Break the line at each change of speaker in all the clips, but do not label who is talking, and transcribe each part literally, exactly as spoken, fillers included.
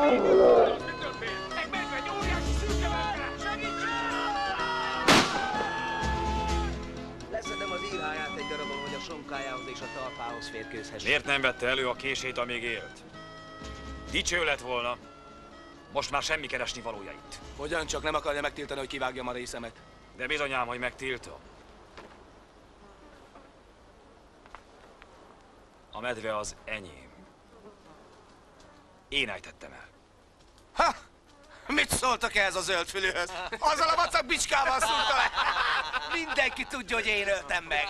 Leszedem az írháját egy darabon, hogy a sonkájához és a talpához férkőzhessen.
Miért nem vette elő a kését, amíg élt? Dicső lett volna. Most már semmi keresni valója itt.
Hogyan csak nem akarja megtiltani, hogy kivágjam a részemet?
De bizonyám, hogy megtiltom. A medve az enyém. Én ejtettem el.
Ha! Mit szóltak ehhez a zöldfülőhöz? Azzal a vacak bicskával szúrta le! Mindenki tudja, hogy én öltem meg.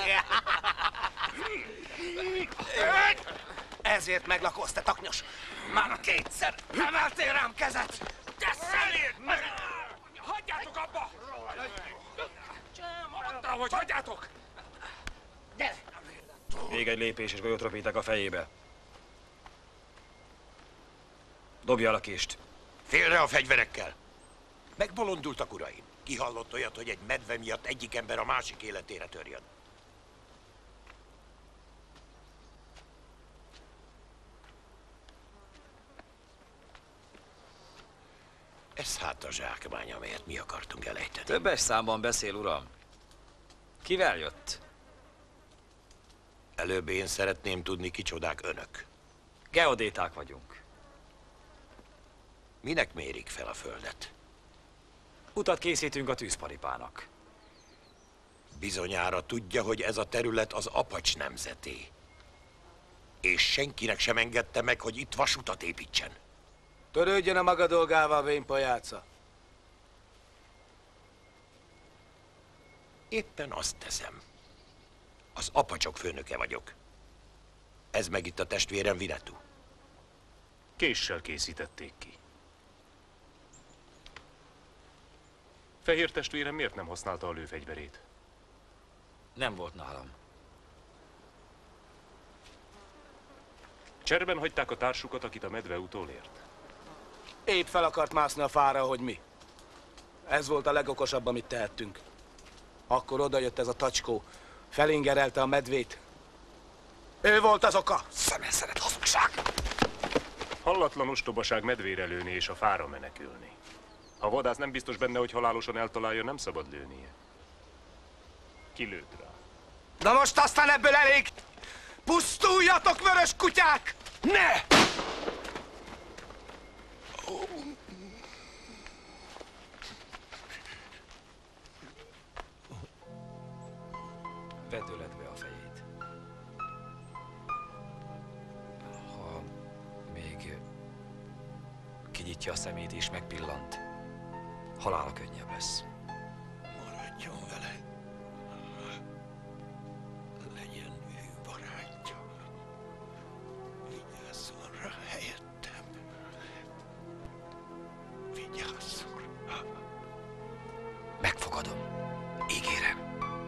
Ezért meglakolsz, te taknyos! Már kétszer emeltél rám kezet! Te szeléd!
Hagyjátok abba! Mondtam, hogy hagyjátok!
Gyere!
Még egy lépés, és golyót röpítek a fejébe. Dobja el a kést.
Félre a fegyverekkel! Megbolondultak, uraim. Ki hallott olyat, hogy egy medve miatt egyik ember a másik életére törjön? Ez hát a zsákmány, amelyet mi akartunk elejteni.
Többes számban beszél, uram. Kivel jött?
Előbb én szeretném tudni, kicsodák önök.
Geodéták vagyunk.
Minek mérik fel a földet?
Utat készítünk a tűzparipának.
Bizonyára tudja, hogy ez a terület az Apacs nemzeté. És senkinek sem engedte meg, hogy itt vasutat építsen.
Törődjön a maga dolgával, vénpajáca.
Éppen azt teszem. Az apacsok főnöke vagyok. Ez meg itt a testvérem Vinetú.
Késsel készítették ki. Fehér testvérem miért nem használta a lőfegyverét?
Nem volt nálam.
Cserben hagyták a társukat, akit a medve utolért.
Épp fel akart mászni a fára, hogy mi. Ez volt a legokosabb, amit tehettünk. Akkor odajött ez a tacskó, felingerelte a medvét. Ő volt az oka!
Szemelszeret hazugság!
Hallatlan ostobaság medvére lőni és a fára menekülni. Ha vadász nem biztos benne, hogy halálosan eltalálja, nem szabad lőnie. Kilőtt rá.
Na most aztán ebből elég! Pusztuljatok, vörös kutyák! Ne!
Vedőletve a fejét. Ha még kinyitja a szemét és megpillant, halála könnyebb lesz.
Maradjon vele. Legyen ő barátja. Vigyázzon rá helyettem. Vigyázzon rá.
Megfogadom. Ígérem.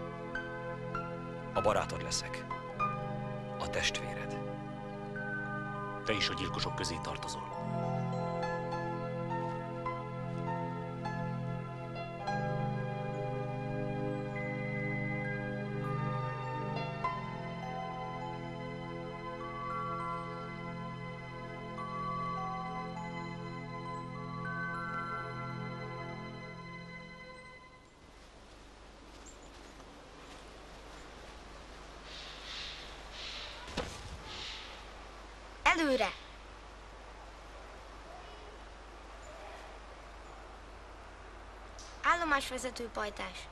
A barátod leszek. A testvéred.
Te is a gyilkosok közé tartozol.
Előre! Állomásvezető pajtás.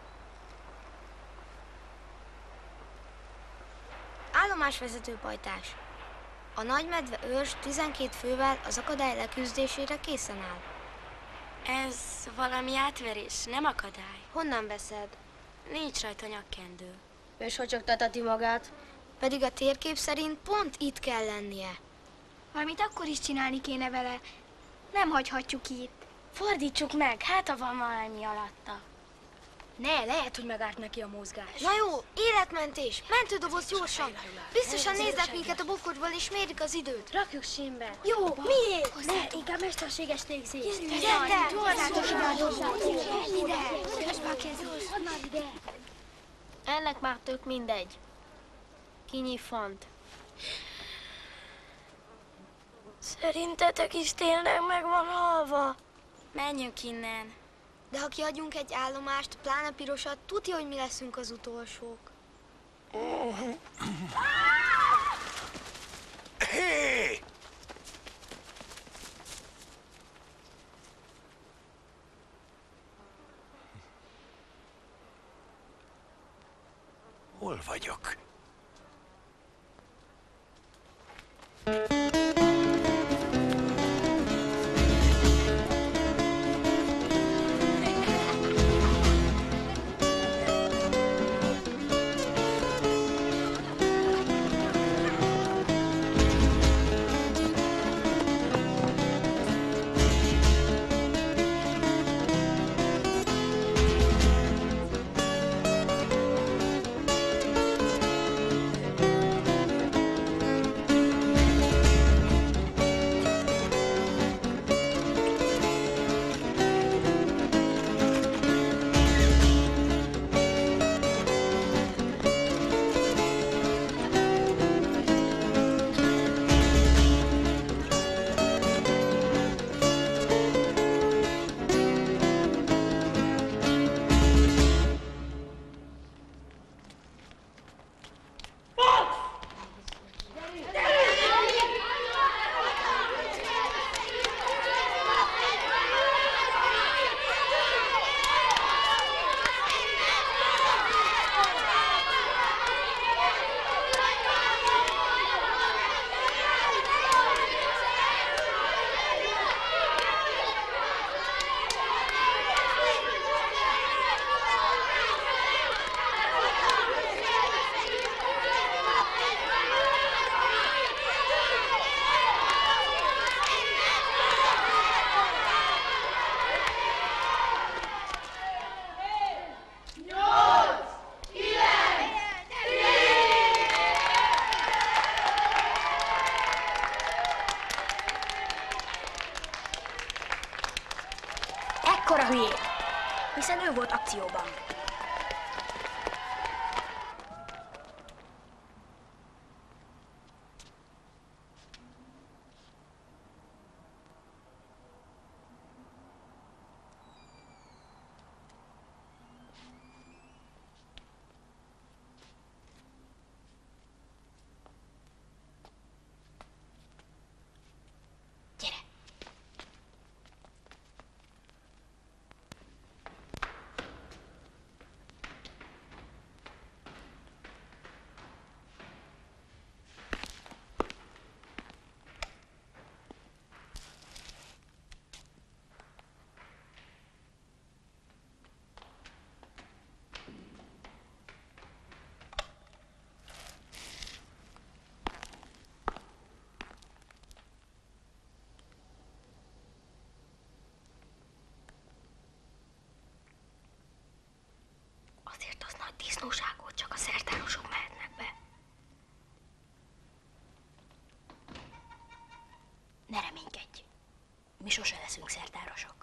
Állomásvezető pajtás. A nagymedve őrs tizenkét fővel az akadály leküzdésére készen áll.
Ez valami átverés, nem akadály.
Honnan veszed?
Nincs rajta nyakkendő.
És hogy csak teteti magát? Pedig a térkép szerint pont itt kell lennie.
Valamit akkor is csinálni kéne vele. Nem hagyhatjuk itt.
Fordítsuk meg, hát ha van valami alatta.
Ne, lehet, hogy megárt neki a mozgás.
Na jó, életmentés, mentődoboz gyorsan. Biztosan néznek minket a bokorból és mérik az időt.
Rakjuk sínbe.
Jó, miért? Ne, inkább mesterséges légzés.
Gyere!
Ide!
Ennek már tök mindegy. Kinyiffant.
Szerintetek is tényleg meg van halva? Menjünk innen.
De ha kiadjunk egy állomást, pláne pirosat, tudja, hogy mi leszünk az utolsók.
Hé! Hol vagyok?
Ekkora hülyé, hiszen ő volt akcióban. Azért az nagy disznóságot csak a szertárosok mehetnek be. Ne reménykedj, mi sose leszünk szertárosok.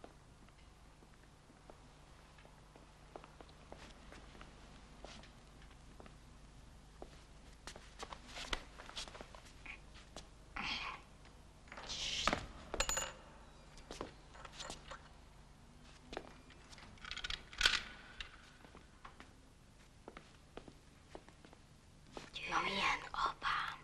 Na milyen, apám?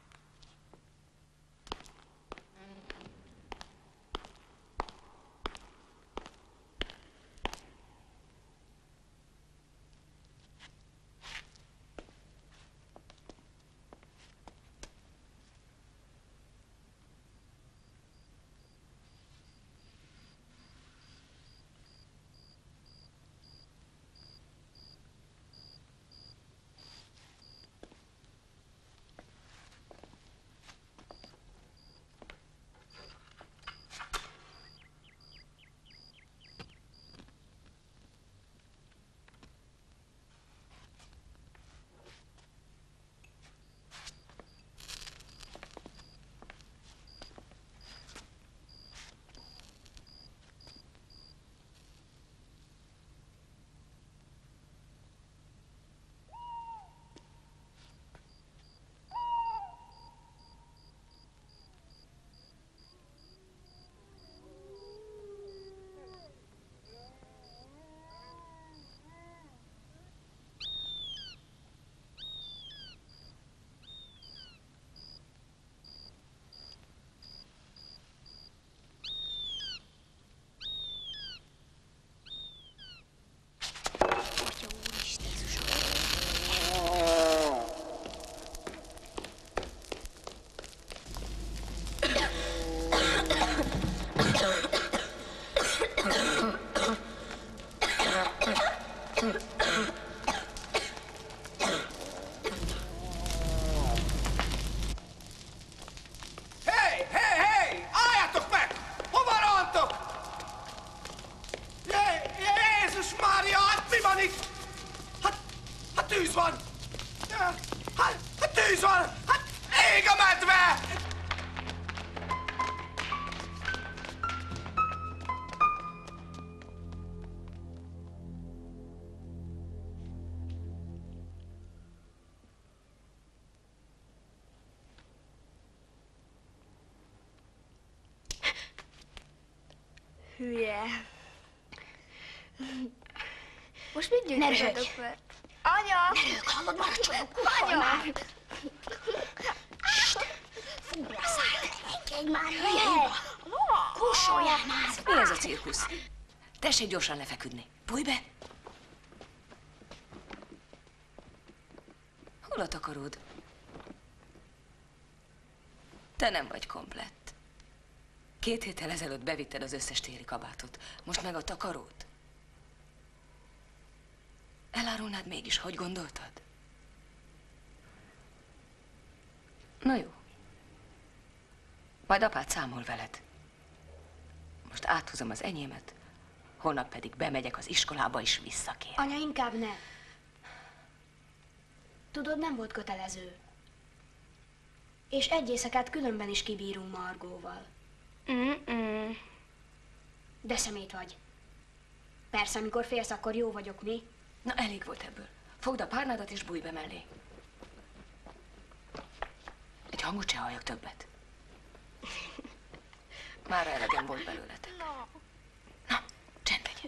Hülye.
Most mit gyűjtögetek fel? Anya!
Ne rögj, hallod, maradj csak!
Anya!
Fúrj a szád! Engedj már, hülye! Kussoljál már!
Mi ez a cirkusz? Tessék gyorsan lefeküdni. Bújj be! Hol a takaród? Te nem vagy komplett. Két héttel ezelőtt bevitted az összes téli kabátot. Most meg a takarót? Elárulnád mégis, hogy gondoltad? Na jó. Majd apád számol veled. Most áthúzom az enyémet, holnap pedig bemegyek az iskolába és visszakér.
Anya, inkább ne. Tudod, nem volt kötelező. És egy éjszakát különben is kibírunk Margóval.
Mm-mm.
De szemét vagy. Persze, amikor félsz, akkor jó vagyok, mi?
Na, elég volt ebből. Fogd a párnádat és bújj be mellé. Egy hangot se halljak többet. Már elegem volt belőletek. Na, csend legyél.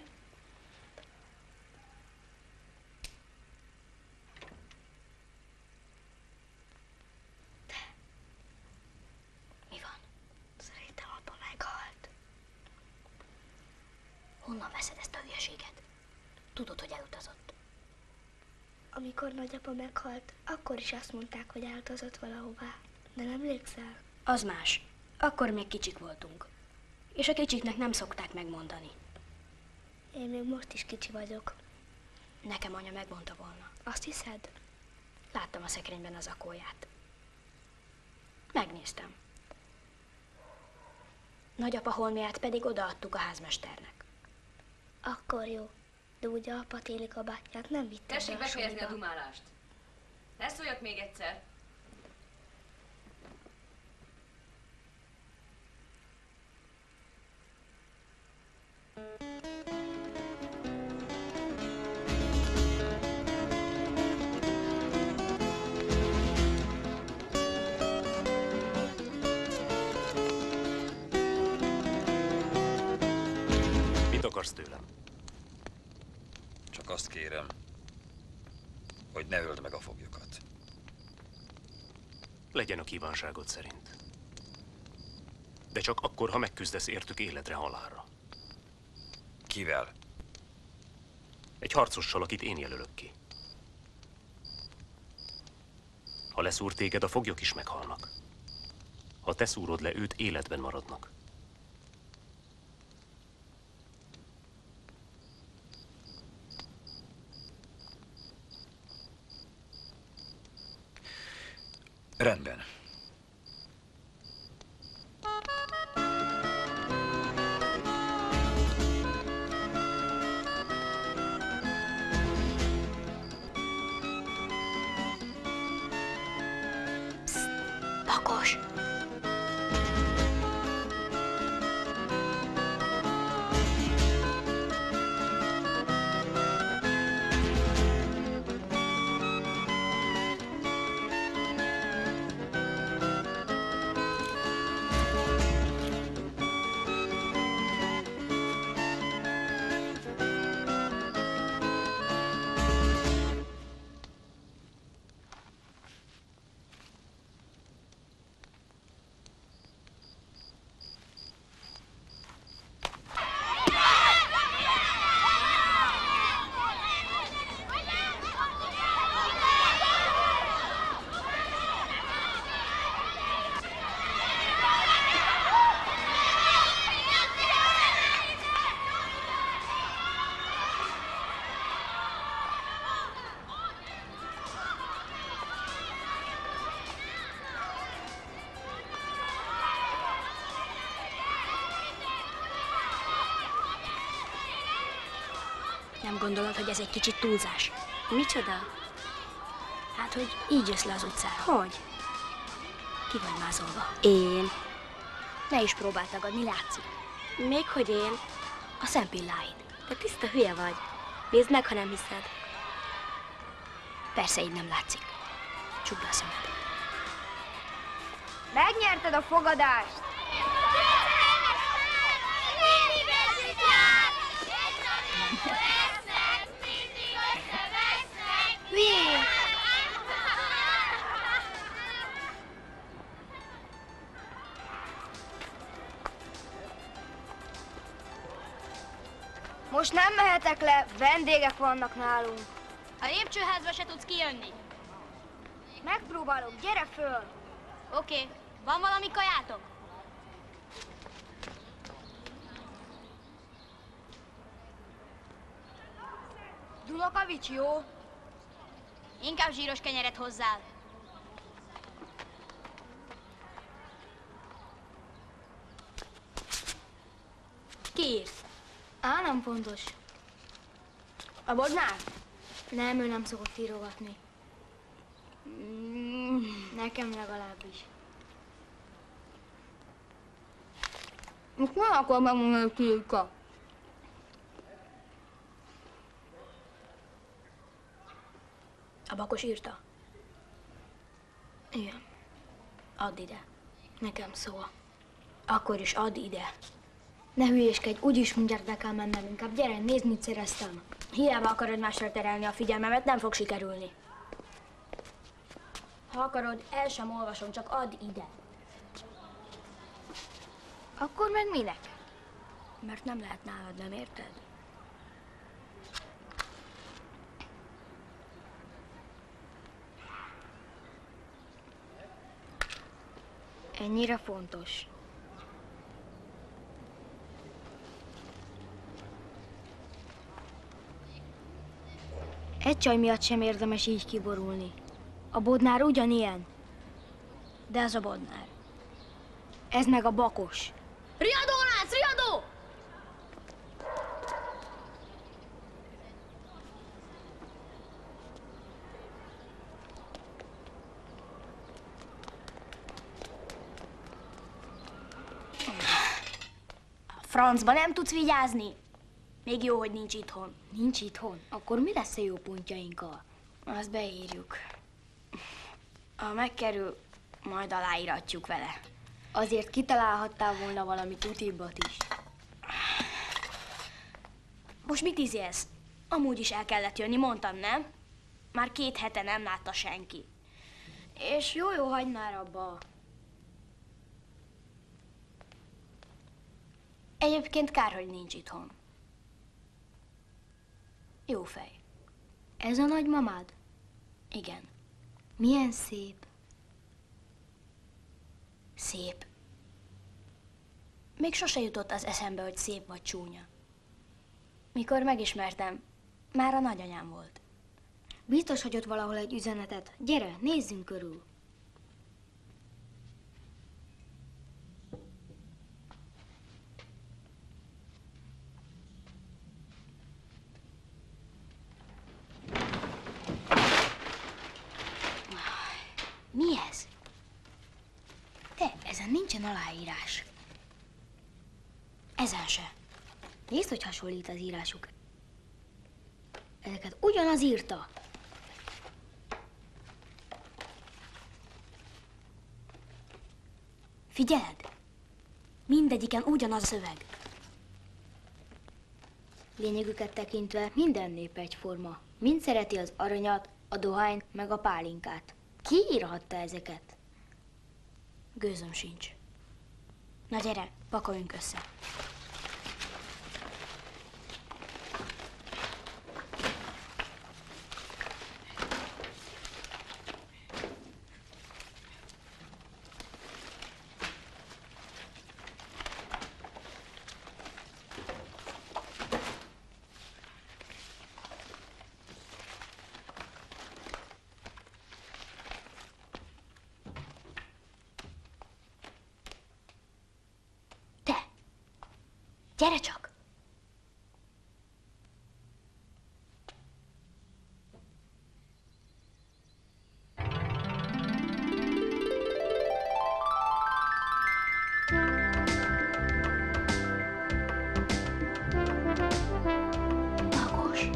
Mi van? Szerintem apa meghalt. Honnan veszed ezt a hülyeséget? Tudod, hogy elutazott.
Amikor nagyapa meghalt, akkor is azt mondták, hogy elutazott valahová. De nem emlékszel?
Az más. Akkor még kicsik voltunk. És a kicsiknek nem szokták megmondani.
Én még most is kicsi vagyok.
Nekem anya megmondta volna.
Azt hiszed?
Láttam a szekrényben az akóját. Megnéztem. Nagyapa holmiát pedig odaadtuk a házmesternek.
Akkor jó. De ugye apa téli kabátját nem vitte
Tessék
be a
befejezni a
suliba.
dumálást. Ne szóljak még egyszer.
Mit akarsz tőlem?
Csak azt kérem, hogy ne öld meg a foglyokat.
Legyen a kívánságod szerint. De csak akkor, ha megküzdesz értük életre, halálra.
Kivel?
Egy harcossal, akit én jelölök ki. Ha leszúr téged, a foglyok is meghalnak. Ha te szúrod le őt, életben maradnak.
Rendben.
Bakos! Nem gondolod, hogy ez egy kicsit túlzás?
Micsoda?
Hát, hogy így jössz le az utcára.
Hogy?
Ki vagy mázolva?
Én.
Ne is próbáld tagadni, látszik.
Még hogy én?
A szempilláid.
Te tiszta hülye vagy. Nézd meg, ha nem hiszed.
Persze így nem látszik. Csukd a szemed.
Megnyerted a fogadást! Vesznek, mindig összevesznek! Hülyék!
Most nem mehetek le, vendégek vannak nálunk.
A lépcsőházba se tudsz kijönni.
Megpróbálok, gyere föl!
Oké, okay. Van valami kajátok?
Dulakavics, jó?
Inkább zsíros kenyeret hozzál.
Ki írt?
Á, nem fontos.
A Bodnár?
Nem, ő nem szokott írogatni. Mm, nekem legalábbis.
Most nem akar megmondani, hogy ki írta. A Bakos írta?
Igen,
Add ide.
nekem szól.
Akkor is add ide.
Ne hülyéskedj, úgyis mindjárt be kell mennem, inkább gyere, nézd, mit szereztem.
Hiába akarod másra terelni a figyelmemet, nem fog sikerülni. Ha akarod, el sem olvasom, csak add ide.
Akkor meg minek?
Mert nem lehet nálad, nem érted?
Ennyire fontos. Egy csaj miatt sem érdemes így kiborulni. A Bodnár ugyanilyen.
De ez a Bodnár.
Ez meg a Bakos.
Riadó, Lánc, riadó! A francba nem tudsz vigyázni? Még jó, hogy nincs itthon.
Nincs itthon? Akkor mi lesz a jó pontjainkkal?
Azt beírjuk. Ha megkerül, majd aláíratjuk vele.
Azért kitalálhattál volna valami tutibbat is.
Most mit izélsz? Amúgy is el kellett jönni, mondtam, nem? Már két hete nem látta senki. És jó-jó, hagyd már abba. Egyébként kár, hogy nincs itthon. Jó fej.
Ez a nagymamád?
Igen.
Milyen szép.
Szép. Még sose jutott az eszembe, hogy szép vagy csúnya. Mikor megismertem, már a nagyanyám volt.
Biztos hagyott valahol egy üzenetet. Gyere, nézzünk körül.
Mi ez? Te, ezen nincsen aláírás. Ezen se.
Nézd, hogy hasonlít az írásuk. Ezeket ugyanaz írta.
Figyeled? Mindegyiken ugyanaz a szöveg.
Lényegüket tekintve minden nép egyforma. Mind szereti az aranyat, a dohányt, meg a pálinkát. Ki írhatta ezeket?
Gőzöm sincs. Na gyere, pakoljunk össze. Gyere csak! Bakos!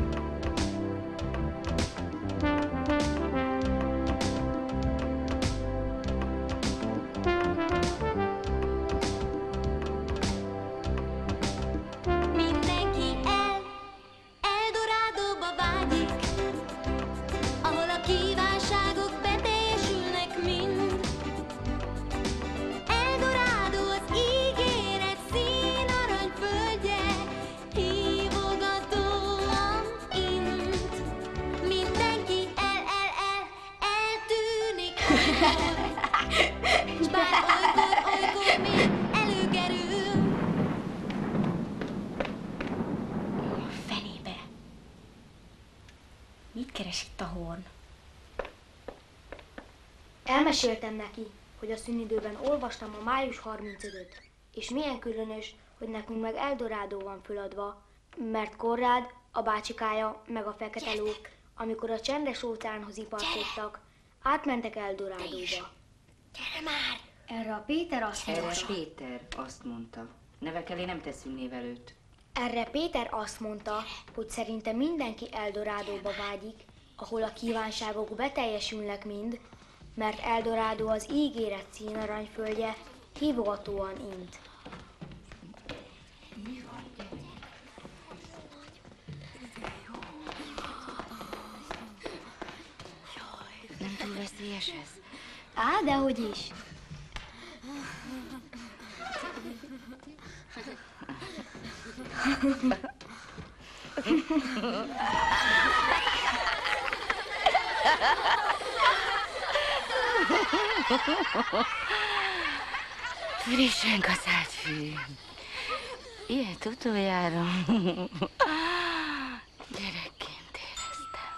És itt a horn.
Elmeséltem neki, hogy a szünidőben olvastam a május harmincötödiket, és milyen különös, hogy nekünk meg Eldorádó van föladva, mert Konrád, a bácsikája, meg a Fekete Ló, amikor a csendes óceánhoz iparkodtak, átmentek Eldorádóba.
Gyere már!
Erre a Péter azt
Erre
mondta.
Péter azt mondta. Nevek elé nem teszünk névelőt.
Erre Péter azt mondta, hogy szerinte mindenki Eldorádóba vágyik, ahol a kívánságok beteljesülnek mind, mert Eldorádó az ígéret színaranyföldje, hívogatóan int.
Nem túl veszélyes ez?
Á, dehogy is.
Frissen kaszált fű. Ilyet utoljára gyerekként éreztem.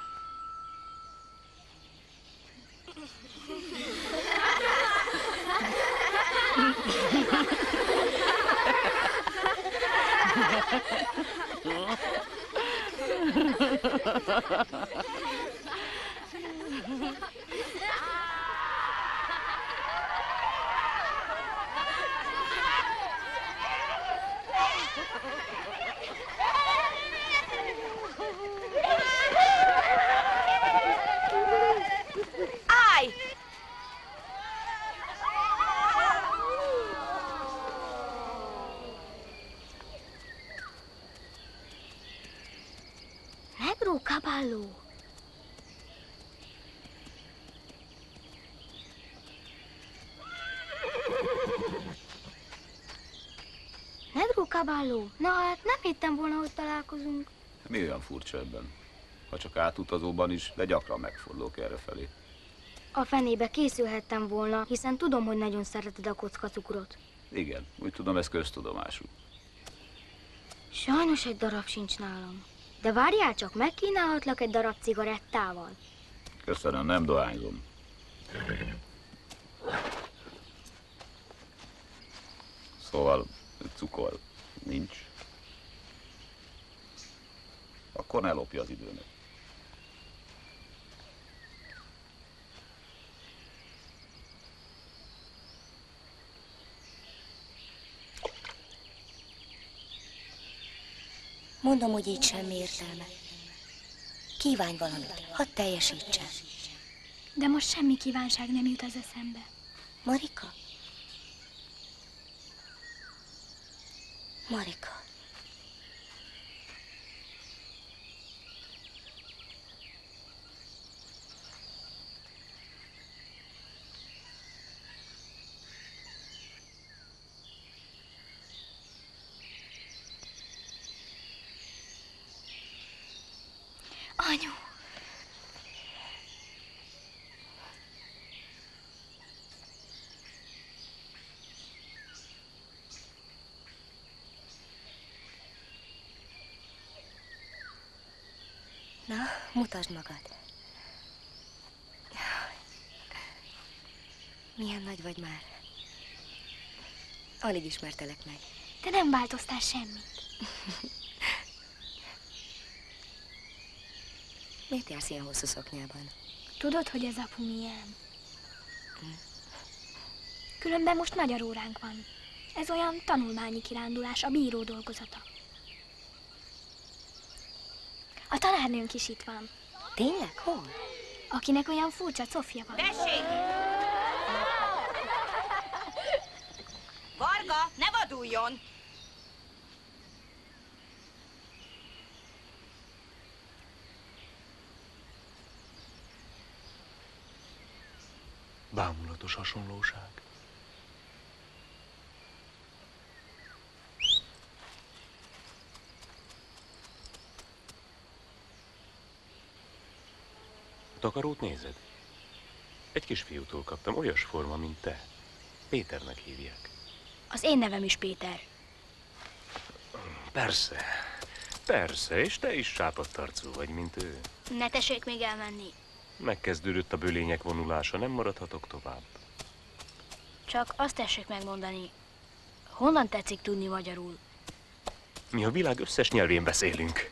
Állj!
Negro Caballo. Negro Caballo. Na hát nem hittem volna, hogy találkozunk.
Mi olyan furcsa ebben? Ha csak átutazóban is, de gyakran megfordulok errefelé.
A fenébe készülhettem volna, hiszen tudom, hogy nagyon szereted a kockacukrot.
Igen, úgy tudom, ez köztudomású.
Sajnos egy darab sincs nálam. De várjál csak, megkínálhatlak egy darab cigarettával.
Köszönöm, nem dohányzom. Szóval cukor nincs. Akkor ne lopja az időmet.
Mondom, hogy így semmi értelme. Kívánj valamit, hadd teljesítsen.
De most semmi kívánság nem jut az eszembe.
Marika? Marika.
Anyu!
Na, mutasd magad. Milyen nagy vagy már. Alig ismertelek meg.
Te nem változtál semmit.
Miért jársz ilyen hosszú szoknyában?
Tudod, hogy az apu milyen? Különben most magyar óránk van. Ez olyan tanulmányi kirándulás, a bíró dolgozata. A tanárnőnk is itt van.
Tényleg? Hol?
Akinek olyan furcsa cofja van.
Tessék! Varga, ne vaduljon!
Bámulatos hasonlóság. Takarót nézed? Egy kisfiútól kaptam, olyas forma, mint te. Péternek hívják.
Az én nevem is Péter.
Persze. Persze, és te is sápadt arcú vagy, mint ő.
Ne tessék még elmenni.
Megkezdődött a bölények vonulása, nem maradhatok tovább.
Csak azt tessék megmondani, honnan tetszik tudni magyarul?
Mi a világ összes nyelvén beszélünk.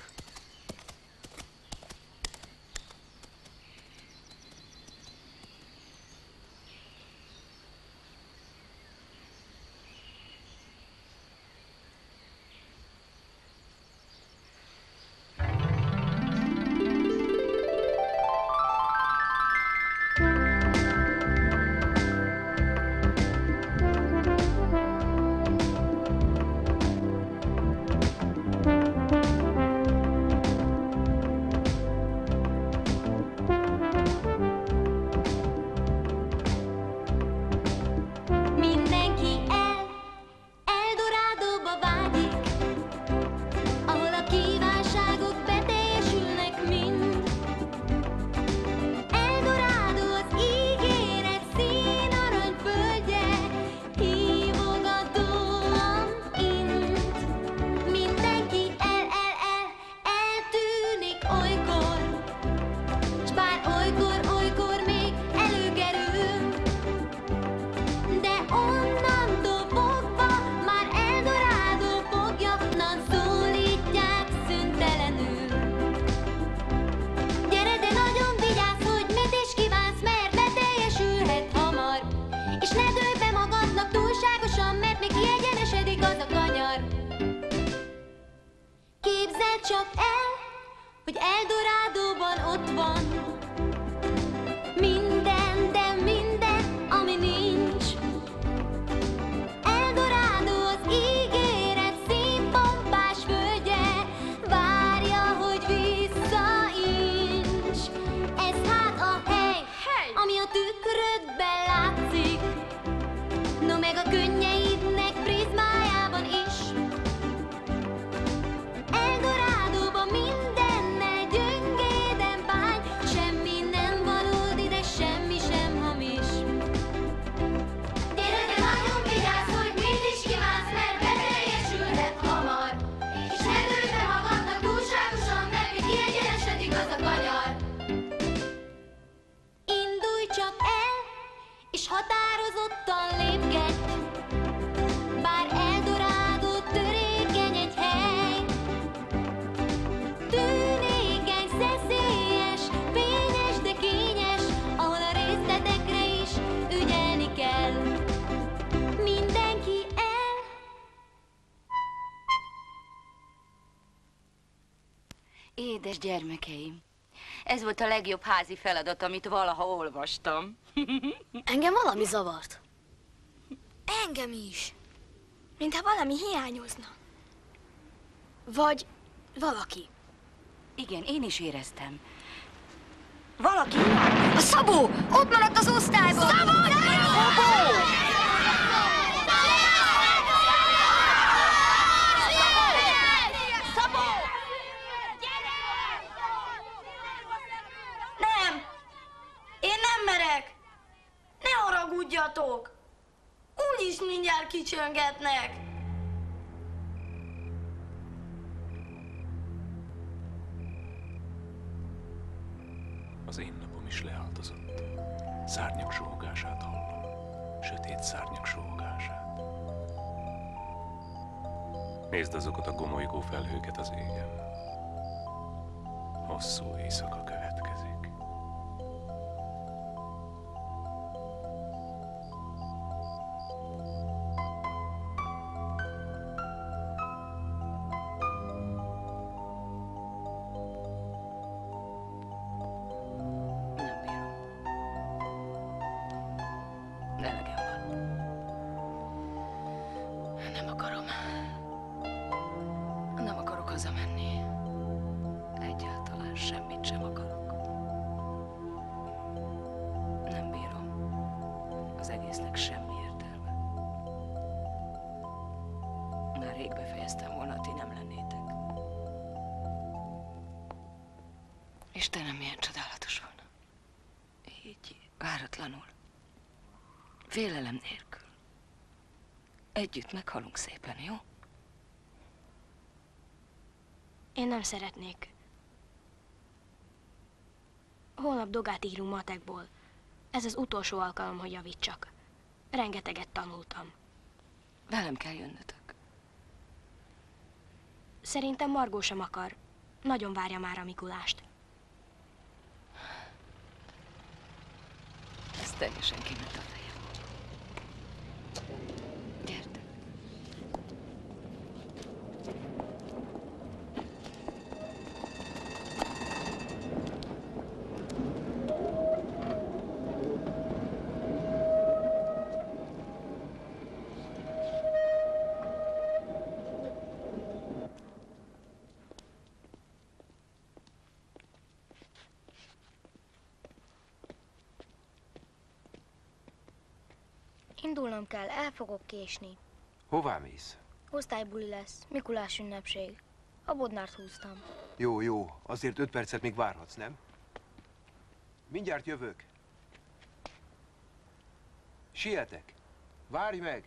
Édes gyermekeim, ez volt a legjobb házi feladat, amit valaha olvastam.
Engem valami zavart.
Engem is. Mintha valami hiányozna. Vagy valaki.
Igen, én is éreztem. Valaki hiányzik.
A Szabó! Ott maradt az osztályban! Szabó! Szabó!
Nem! Én nem merek! Ne haragudjatok! Úgyis mindjárt kicsöngetnek!
Az én napom is leáldozott. Szárnyak suhogását hallom. Sötét szárnyak suhogását. Nézd azokat a gomolygó felhőket az égen. Hosszú éjszaka következik.
Istenem, milyen csodálatos volna. Így, váratlanul. Félelem nélkül. Együtt meghalunk szépen, jó?
Én nem szeretnék. Holnap dogát írunk matekból. Ez az utolsó alkalom, hogy javítsak. Rengeteget tanultam.
Velem kell jönnötök.
Szerintem Margó sem akar. Nagyon várja már a Mikulást.
Ez teljesen kiment a fejem. Gyertek.
Indulnom kell, el fogok késni.
Hová mész?
Osztálybuli lesz, Mikulás ünnepség. A Bodnárt húztam.
Jó, jó, azért öt percet még várhatsz, nem? Mindjárt jövök. Sietek. Várj meg!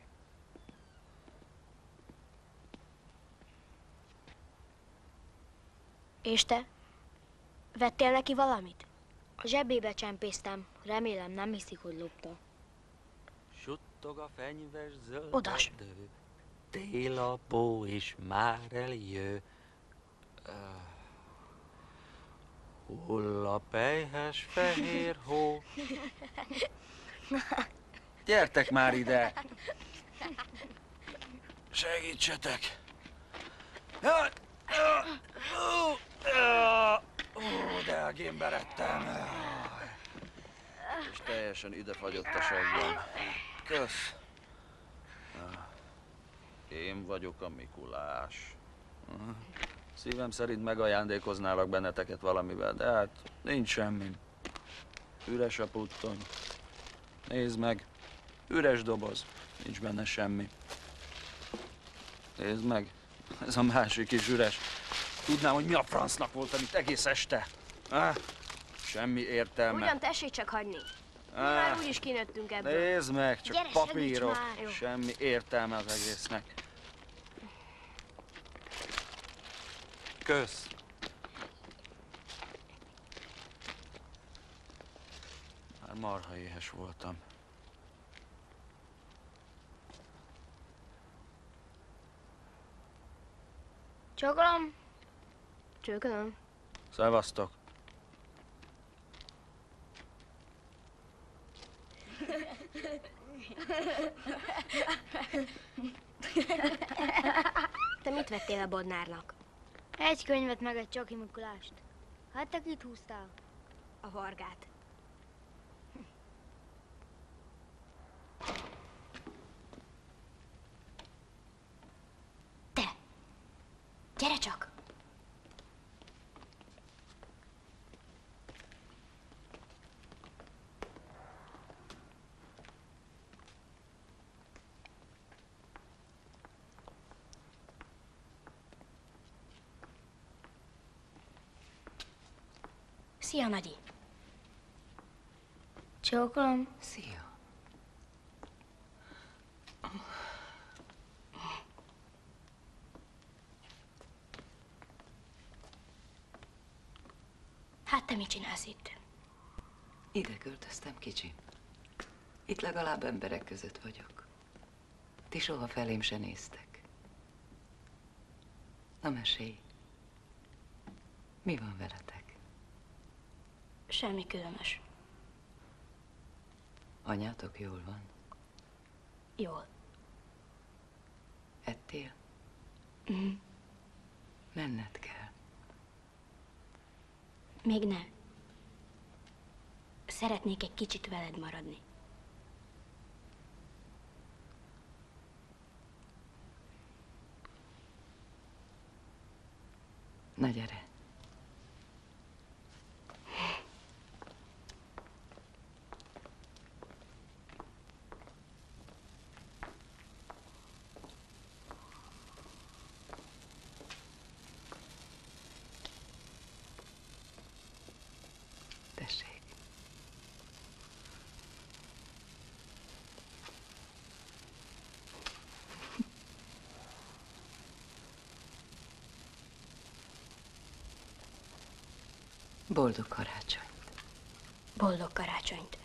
És te? Vettél neki valamit? A zsebébe csempésztem. Remélem nem hiszik, hogy lopta.
Suttog a fenyves zöld
Odas.
erdő, télapó is már eljő. Uh, hull a pelyhes fehér hó. Gyertek már ide! Segítsetek! Jaj! Ó, de elgénbe rettem. És teljesen idefagyott a seggem. Kösz. Én vagyok a Mikulás. Szívem szerint megajándékoználak benneteket valamivel, de hát nincs semmi. Üres a puttom. Nézd meg. Üres doboz. Nincs benne semmi. Nézd meg. Ez a másik is üres. Tudnám, hogy mi a francnak voltam itt egész este. Ah, semmi értelme.
Ugyan tessék csak hagyni. Mi
Ah.
már úgyis kinőttünk ebből.
Nézd meg, csak
Gyere,
papírok.
segíts már. Jó.
Semmi értelme az egésznek. Kösz. Már marha éhes voltam.
Csókolom. Csókolom.
Szevasztok.
Te mit vettél a Bodnárnak?
Egy könyvet meg egy csoki Mikulást. Hát te kit húztál?
A Vargát. Te! Gyere csak! Szia, Nagyi!
Csókolom.
Szia.
Hát te mit csinálsz itt?
Ide költöztem, kicsi. Itt legalább emberek között vagyok. Ti soha felém se néztek. Na mesélj. Mi van veletek?
Semmi különös.
Anyátok jól van?
Jól.
Ettél?
Mhm.
Menned kell.
Még ne. Szeretnék egy kicsit veled maradni.
Na gyere. Tessék. Boldog karácsonyt.
Boldog karácsonyt.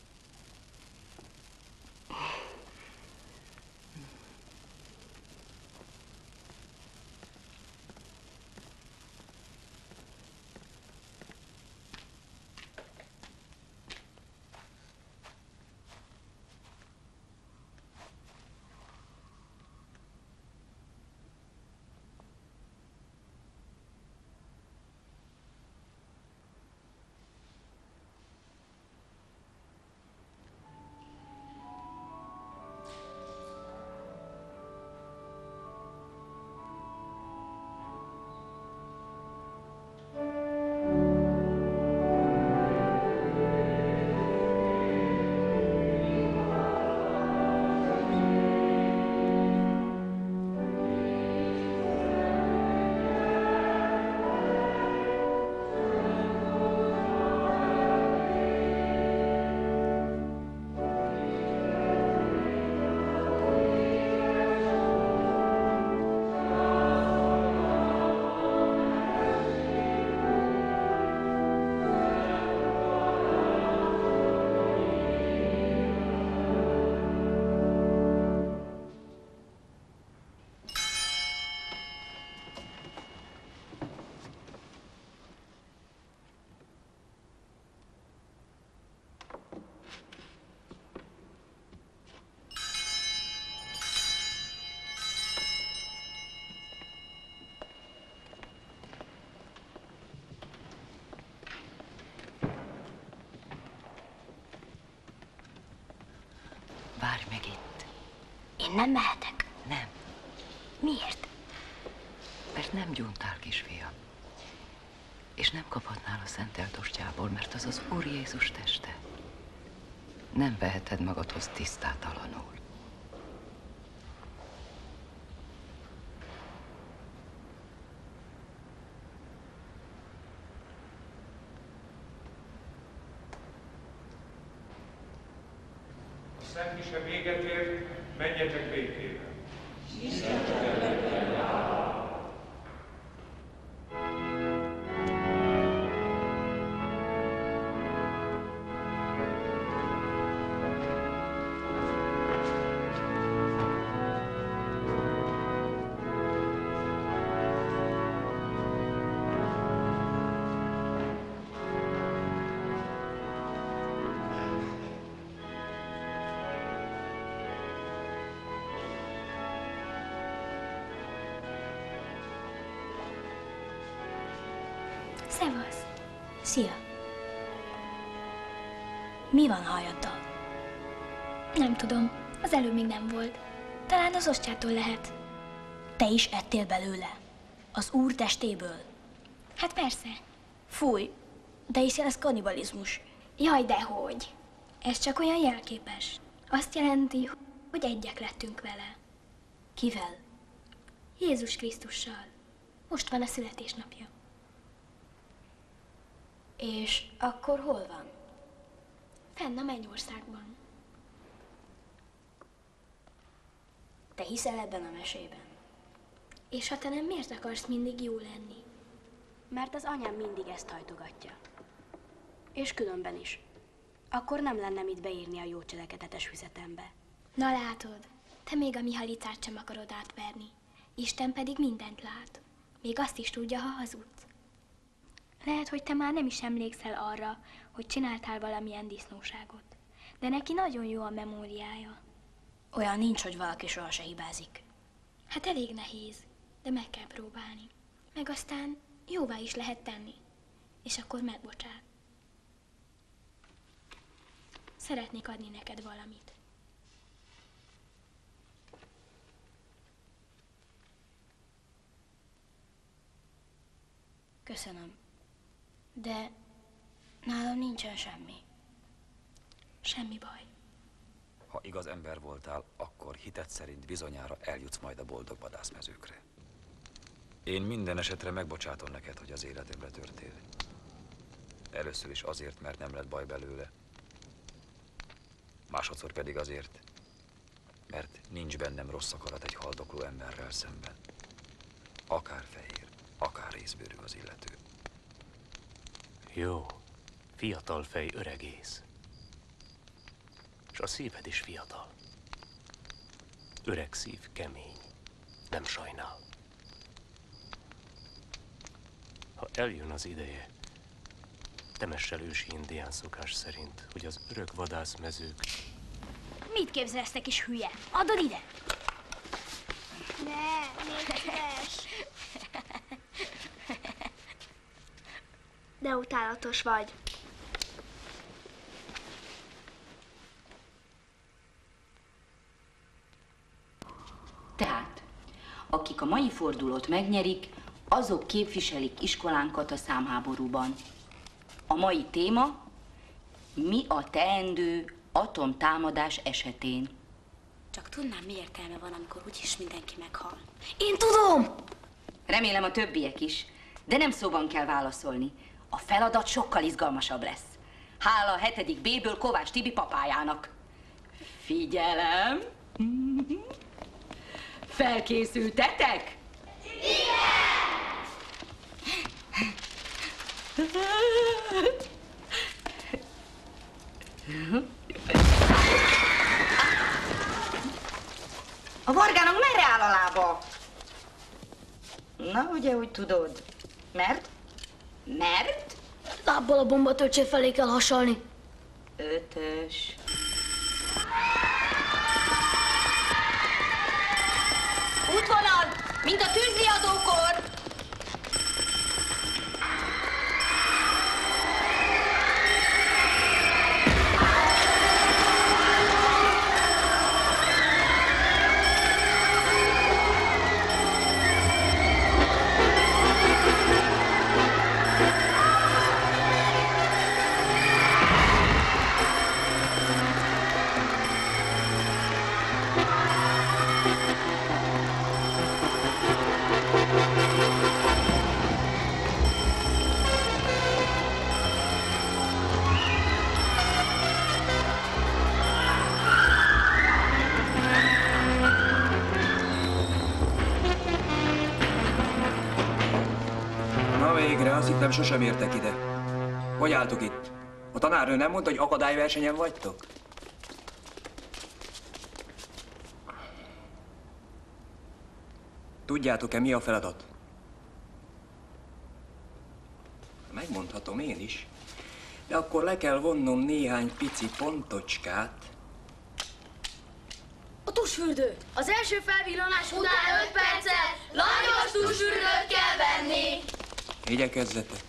Várj meg itt.
Én nem mehetek.
Nem,
Miért?
mert nem gyóntál, kisfiam. És nem kaphatnál a szentelt ostjából, mert az az Úr Jézus teste. Nem veheted magadhoz tisztátalanul.
Szent mise véget ért, menjetek békében.
Szevasz.
Szia. Mi van hajaddal?
Nem tudom, az előbb még nem volt. Talán az ostjától lehet.
Te is ettél belőle? Az Úr testéből?
Hát persze.
Fúj, de hiszen ez kannibalizmus.
Jaj, dehogy. Ez csak olyan jelképes. Azt jelenti, hogy egyek lettünk vele.
Kivel?
Jézus Krisztussal. Most van a születésnapja.
És akkor hol van?
Fenn a mennyországban.
Te hiszel ebben a mesében?
És ha te nem, miért akarsz mindig jó lenni?
Mert az anyám mindig ezt hajtogatja. És különben is. Akkor nem lenne mit beírni a jó cselekedetes füzetembe.
Na látod, te még a Mihalicát sem akarod átverni. Isten pedig mindent lát. Még azt is tudja, ha hazudsz. Lehet, hogy te már nem is emlékszel arra, hogy csináltál valamilyen disznóságot. De neki nagyon jó a memóriája.
Olyan nincs, hogy valaki soha se hibázik.
Hát elég nehéz, de meg kell próbálni. Meg aztán jóvá is lehet tenni. És akkor megbocsát. Szeretnék adni neked valamit.
Köszönöm. De nálam nincsen semmi.
Semmi baj.
Ha igaz ember voltál, akkor hited szerint bizonyára eljutsz majd a boldog vadászmezőkre. Én minden esetre megbocsátom neked, hogy az életemre törtél. Először is azért, mert nem lett baj belőle. Másodszor pedig azért, mert nincs bennem rossz akarat egy haldokló emberrel szemben. Akár fehér, akár részbőrű az illető.
Jó, fiatal fej, öregész. És a szíved is fiatal. Öreg szív, kemény, nem sajnál. Ha eljön az ideje, temess el ősi indián szokás szerint, hogy az örök vadászmezők...
Mit képzelsz, te kis hülye? Adod ide!
Ne, még szíves. De utálatos vagy.
Tehát, akik a mai fordulót megnyerik, azok képviselik iskolánkat a számháborúban. A mai téma: mi a teendő atomtámadás esetén.
Csak tudnám, mi értelme van, amikor úgyis mindenki meghal.
Én tudom! Remélem a többiek is, de nem szóban kell válaszolni. A feladat sokkal izgalmasabb lesz. Hála a hetedik B-ből Kovács Tibi papájának. Figyelem! Felkészültetek? A vargának merre áll a lába? Na, ugye úgy tudod. Mert? Mert?
Lábbal a bombatölcsé felé kell hasalni.
Ötös. Útvonal, mint a tűzriadókor!
Azt hittem, sosem értek ide. Hogy álltok itt? A tanárnő nem mondta, hogy akadályversenyen vagytok? Tudjátok-e, mi a feladat? Megmondhatom én is. De akkor le kell vonnom néhány pici pontocskát.
A tusfürdő! Az első felvillanás után öt perccel langyos tusfürdőt kell venni!
Igyekezzetek.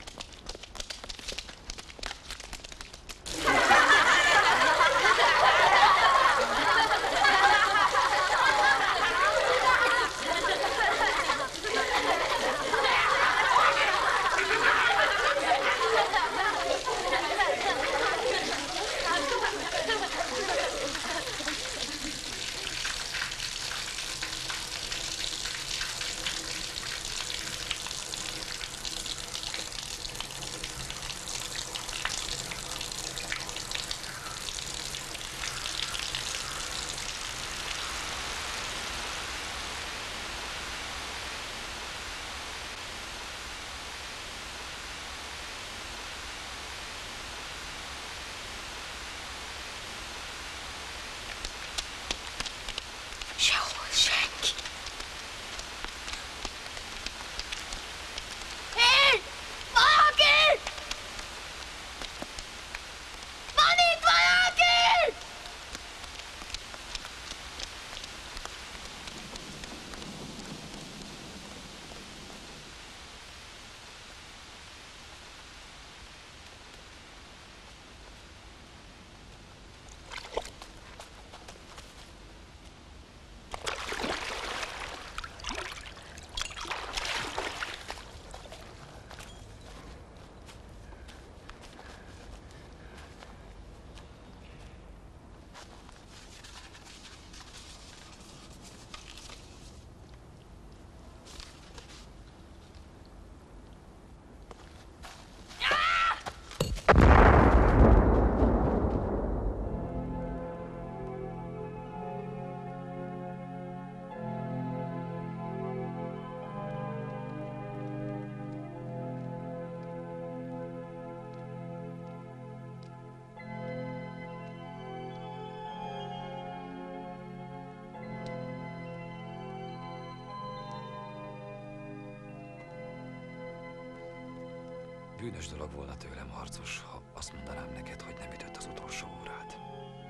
Bűnös dolog volna tőlem, harcos, ha azt mondanám neked, hogy nem ütött az utolsó órát.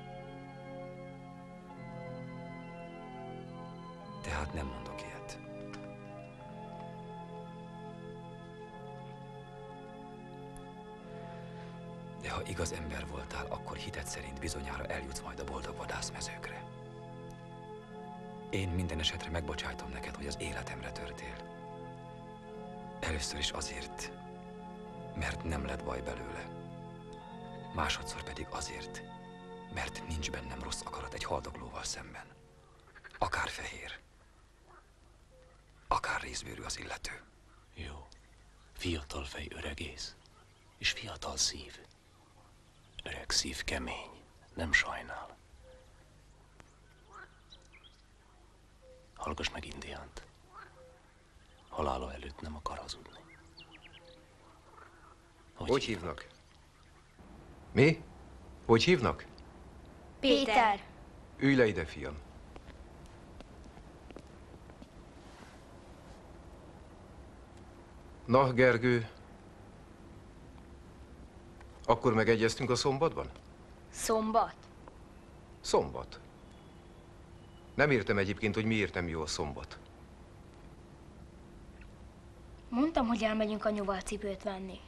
Tehát nem mondok ilyet. De ha igaz ember voltál, akkor hited szerint bizonyára eljutsz majd a boldog vadászmezőkre. Én minden esetre megbocsájtom neked, hogy az életemre törtél. Először is azért, mert nem lett baj belőle. Másodszor pedig azért, mert nincs bennem rossz akarat egy haldoklóval szemben. Akár fehér, akár részbőrű az illető.
Jó. Fiatal fej, öreg ész. És fiatal szív. Öreg szív kemény, nem sajnál. Hallgass meg Indiánt. Halála előtt nem akar hazudni.
Hogy, Hogy hívnak? Mi? Hogy hívnak?
Péter.
Ülj le ide, fiam. Na, Gergő, akkor megegyeztünk a szombatban?
Szombat?
Szombat. Nem értem egyébként, hogy miért nem jó a szombat.
Mondtam, hogy elmegyünk anyuval cipőt venni.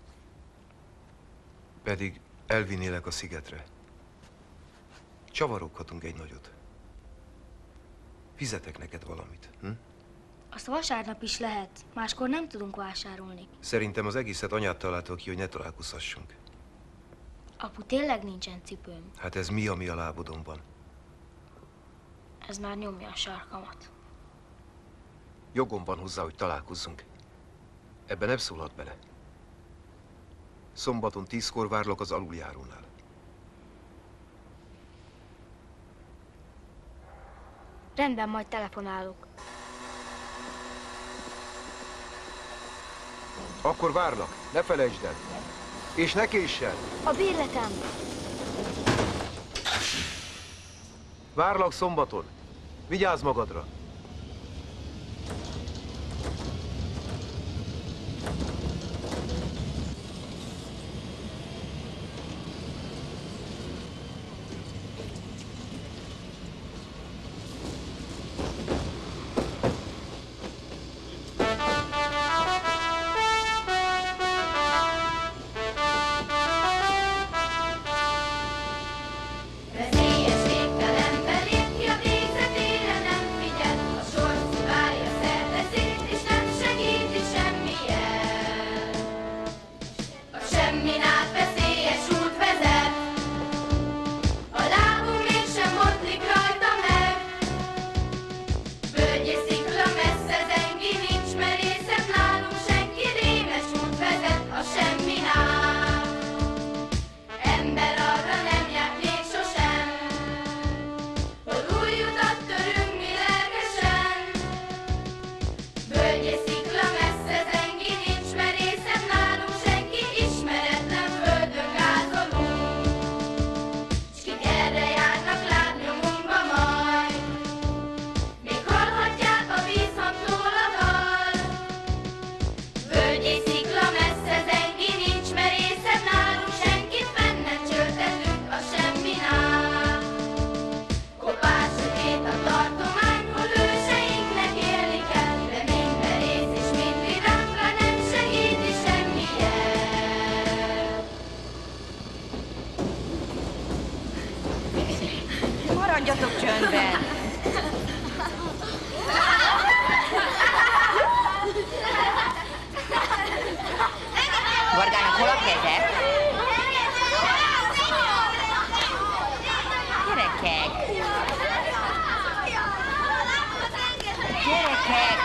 Pedig elvinnélek a szigetre. Csavaroghatunk egy nagyot. Fizetek neked valamit, hm?
Azt vasárnap is lehet, máskor nem tudunk vásárolni.
Szerintem az egészet anyád találta ki, hogy ne találkozhassunk.
Apu, tényleg nincsen cipőm.
Hát ez mi, ami a lábodon van?
Ez már nyomja a sarkamat.
Jogom van hozzá, hogy találkozzunk. Ebben nem szólhat bele. Szombaton tízkor várlak az aluljárónál.
Rendben, majd telefonálok.
Akkor várlak, ne felejtsd el. És ne késsel.
A bérletem.
Várlak szombaton. Vigyázz magadra.
Maradjatok csöndben! Vargának hol a keze? Gyerekek! Gyerekek!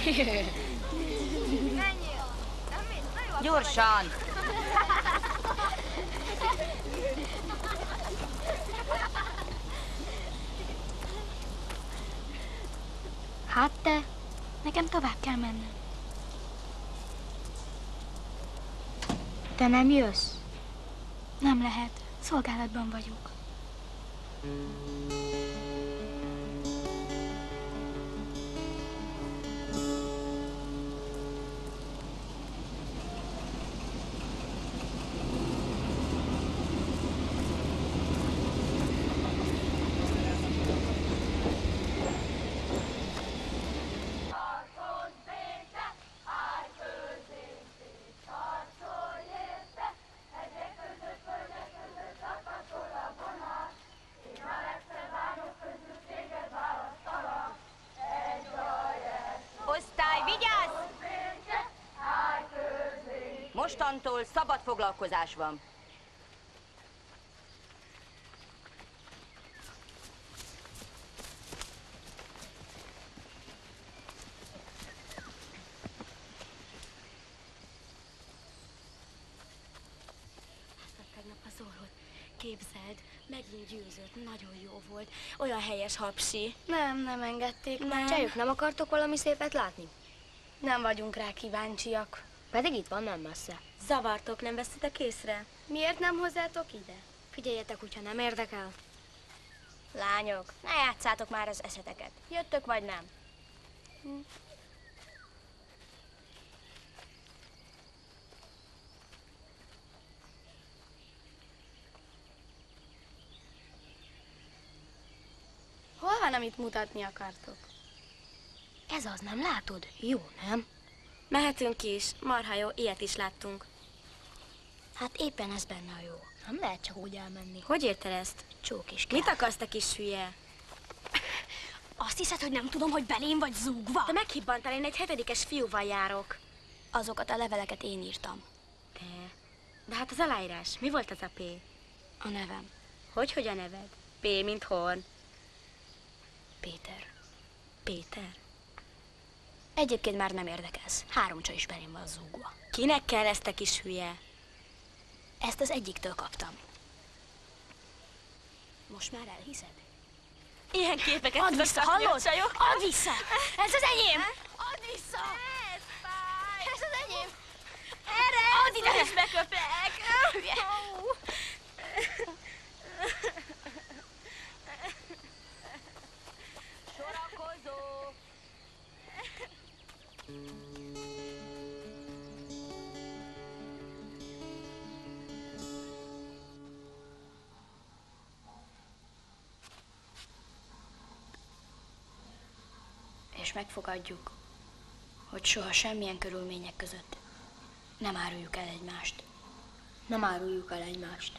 Gyorsan!
Hát te, nekem tovább kell mennem. Te nem jössz? Nem lehet, szolgálatban vagyok.
Mostantól szabad foglalkozás van.
Tegnap az orrod. Képzeld, megint győzött, nagyon jó volt. Olyan helyes hapsi.
Nem, nem engedték.
Nem.
Csajok, nem akartok valami szépet látni?
Nem vagyunk rá kíváncsiak.
Pedig itt van, nem messze.
Zavartok, nem veszitek észre?
Miért nem hozzátok ide? Figyeljetek, hogyha nem érdekel.
Lányok, ne játszátok már az eszeteket. Jöttök vagy nem? Hm. Hol van, amit mutatni akartok?
Ez az, nem látod? Jó, nem?
Mehetünk is. Marha jó, ilyet is láttunk.
Hát éppen ez benne a jó. Nem lehet csak úgy elmenni.
Hogy érted ezt?
Csók is kell.
Mit akarsz, te kis hülye?
Azt hiszed, hogy nem tudom, hogy belém vagy zúgva?
Te meghibbantál, én egy hetedikes fiúval járok.
Azokat a leveleket én írtam.
Te. De hát az aláírás. Mi volt az a P?
A nevem.
Hogy, hogy a neved? P, mint Horn.
Péter.
Péter?
Egyébként már nem érdekelsz. Három csaj is belém van zúgva.
Kinek kell ezt, te kis hülye?
Ezt az egyiktől kaptam. Most már elhiszed?
Ilyen képeket
add vissza, hallod? Add vissza! Ez az enyém!
Add vissza! Ez
fáj! Ez az enyém!
Erre!
Add ide!
És beköpek!
Sorakozó!
És megfogadjuk, hogy soha semmilyen körülmények között nem áruljuk el egymást. Nem áruljuk el egymást.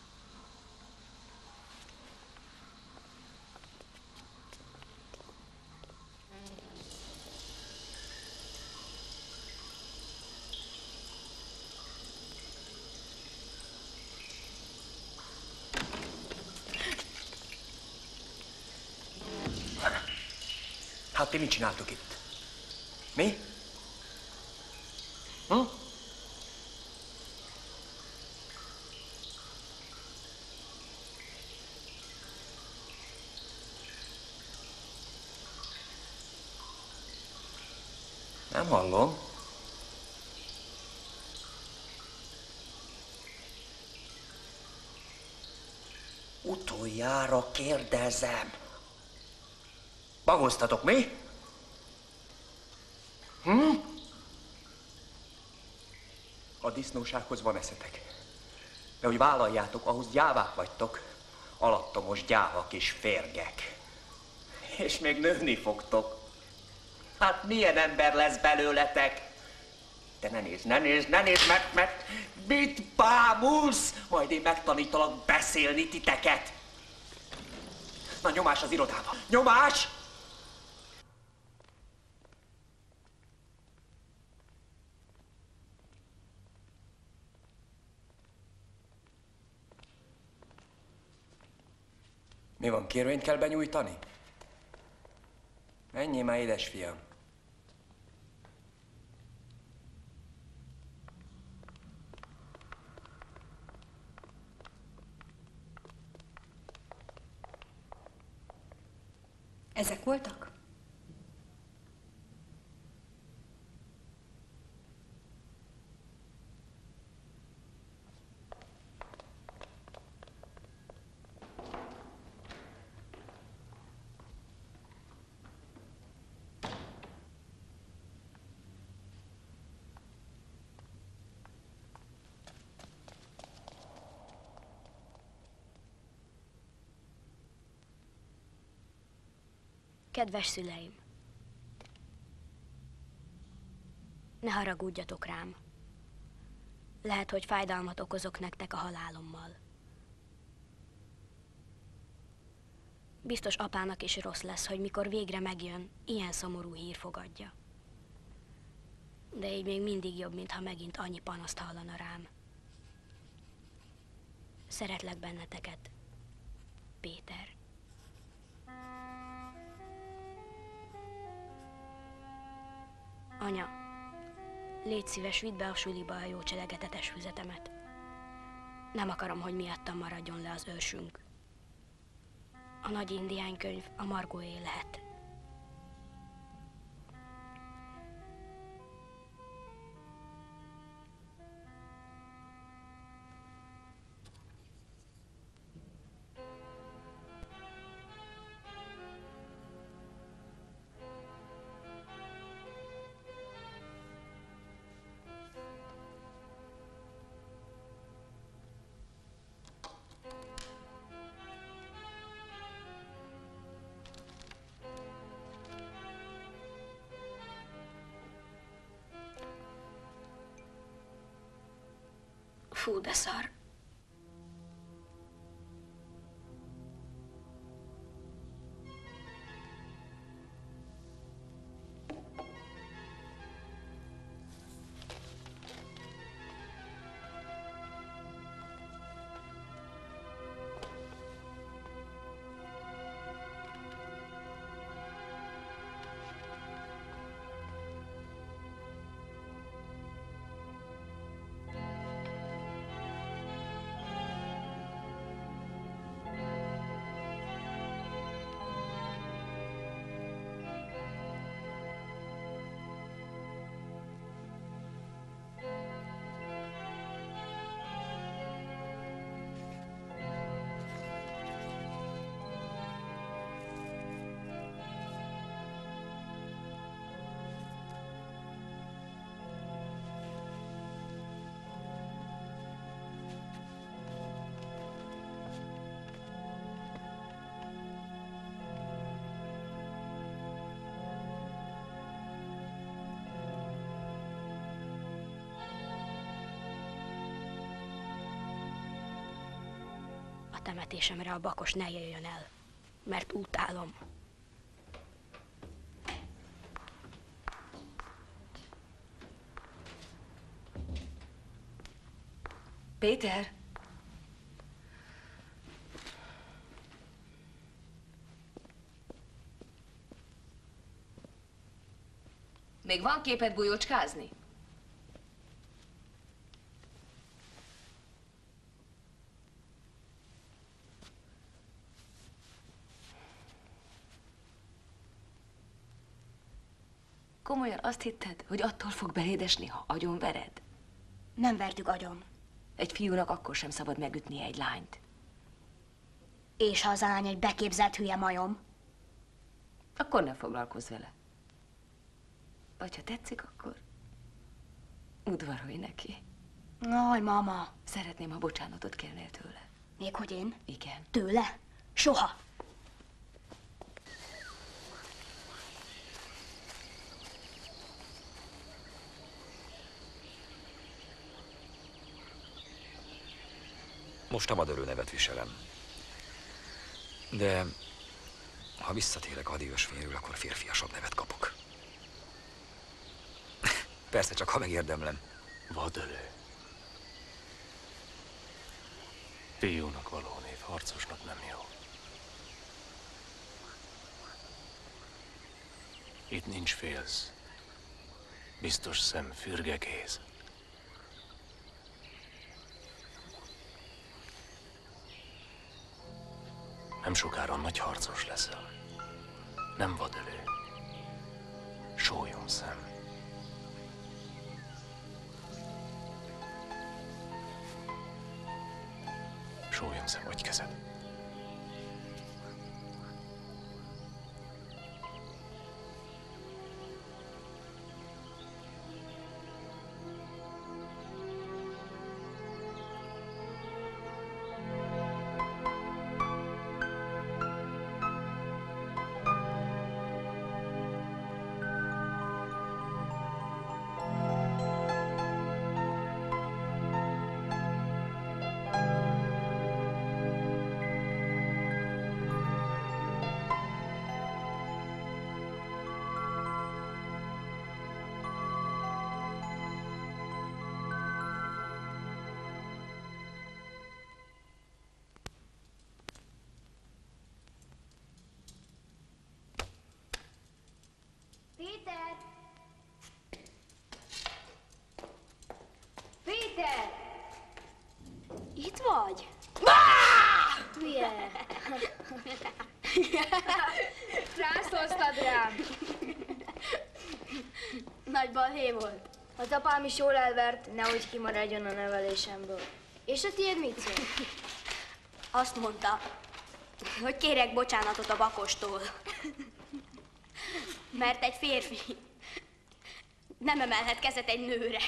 Hát ti mit csináltok itt? Mi? Hm? Nem hallom. Utoljára kérdezem. Bagoztatok, mi? Hm? A disznósághoz van eszetek. De hogy vállaljátok, ahhoz gyávák vagytok. Alattomos gyáva kis férgek. És még nőni fogtok. Hát milyen ember lesz belőletek? De ne nézd, ne nézd, ne nézd, mert, mert mit bámulsz? Majd én megtanítalak beszélni titeket. Na, nyomás az irodába. Nyomás! Mi van, kérvényt kell benyújtani? Menjél már, édesfiam.
Ezek voltak?
Kedves szüleim! Ne haragudjatok rám. Lehet, hogy fájdalmat okozok nektek a halálommal. Biztos apának is rossz lesz, hogy mikor végre megjön, ilyen szomorú hír fogadja. De így még mindig jobb, mintha megint annyi panaszt hallana rám. Szeretlek benneteket, Péter. Anya, légy szíves, vidd be a suliba a jó cselegetetes füzetemet. Nem akarom, hogy miattam maradjon le az ősünk. A nagy indián könyv a Margóé lehet. Fú, de szar. A temetésemre a bakos ne jöjjön el, mert utálom.
Péter? Még van képed bujócskázni? Komolyan azt hitted, hogy attól fog beléd esni, ha agyonvered?
Nem vertük agyon.
Egy fiúnak akkor sem szabad megütnie egy lányt.
És ha az a lány egy beképzelt hülye majom?
Akkor ne foglalkozz vele. Vagy ha tetszik, akkor udvarolj neki.
Aj, mama.
Szeretném, ha bocsánatot kérnél tőle.
Még hogy én?
Igen.
Tőle? Soha.
Most a vadörő nevet viselem. De ha visszatérek hadiősvényről, akkor férfiasabb nevet kapok. Persze, csak ha megérdemlem.
Vadölő. Fiúnak való név, harcosnak nem jó. Itt nincs félsz. Biztos szem, fürge kéz. Nem sokára nagy harcos leszel. Nem vadölő. Sólyom szem. Sólyom szem vagy kezed.
Péter! Péter!
Itt vagy?
Hülye!
Rászóztad rám. Nagy balhé volt.
Az apám is jól elvert, nehogy kimaradjon a nevelésemből. És a tiéd mit szól?
Azt mondta, hogy kérek bocsánatot a bakostól. Mert egy férfi nem emelhet kezet egy nőre.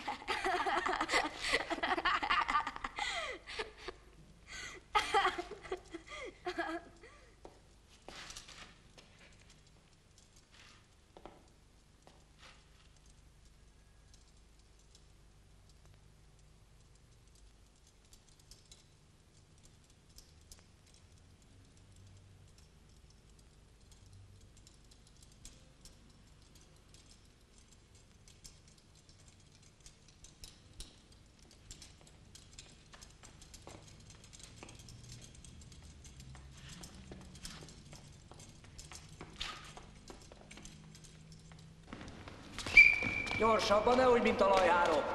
Gyorsabban, ne úgy, mint a lajáró.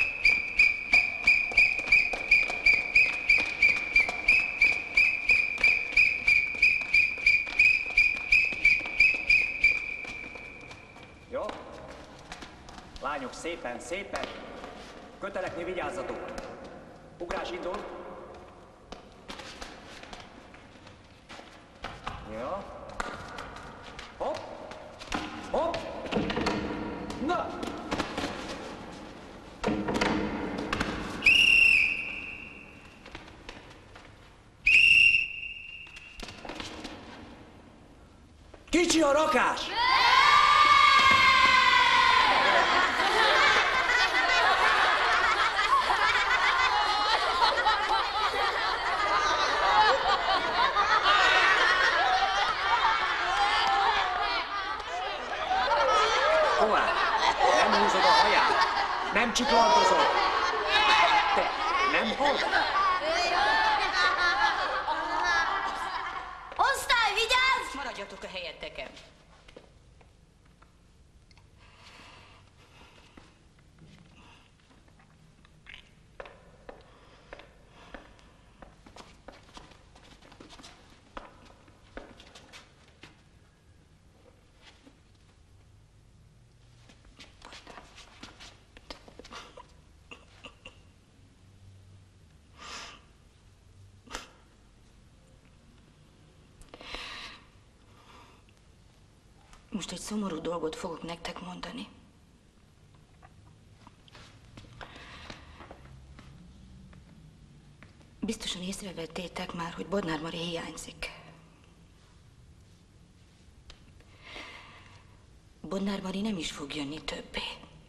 Jó? Lányok, szépen, szépen. Köteleknél vigyázzatok. Ugrás indul. Jó. Hopp. Hopp. Na! Kicsi a rakás! Hová? Nem húzod a haját? Nem csiklantozod? Te nem hol?
Osztály, vigyázz!
Maradjatok a helyeteken. Most egy szomorú dolgot fogok nektek mondani. Biztosan észrevettétek már, hogy Bodnár Mari hiányzik. Bodnár Mari nem is fog jönni többé.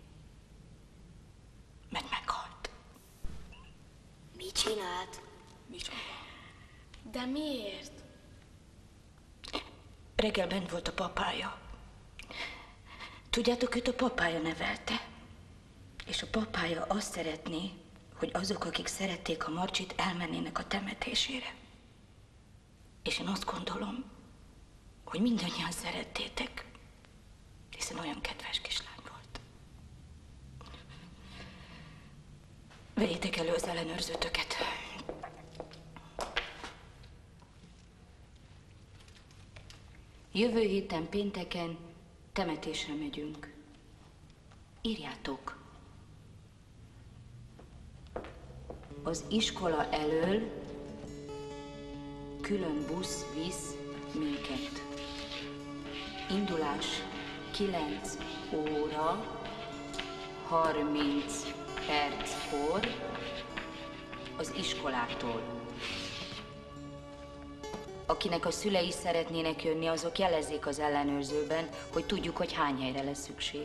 Mert meghalt.
Mit csinált?
Micsoda?
De miért?
Reggel bent volt a papája. Tudjátok, őt a papája nevelte. És a papája azt szeretné, hogy azok, akik szerették a Marcsit, elmennének a temetésére. És én azt gondolom, hogy mindannyian szerettétek, hiszen olyan kedves kislány volt. Vegyétek elő az ellenőrzőtöket. Jövő héten pénteken temetésre megyünk. Írjátok. Az iskola elől külön busz visz minket. Indulás kilenc óra harminc perckor az iskolától. Akinek a szülei szeretnének jönni, azok jelezzék az ellenőrzőben, hogy tudjuk, hogy hány helyre lesz szükség.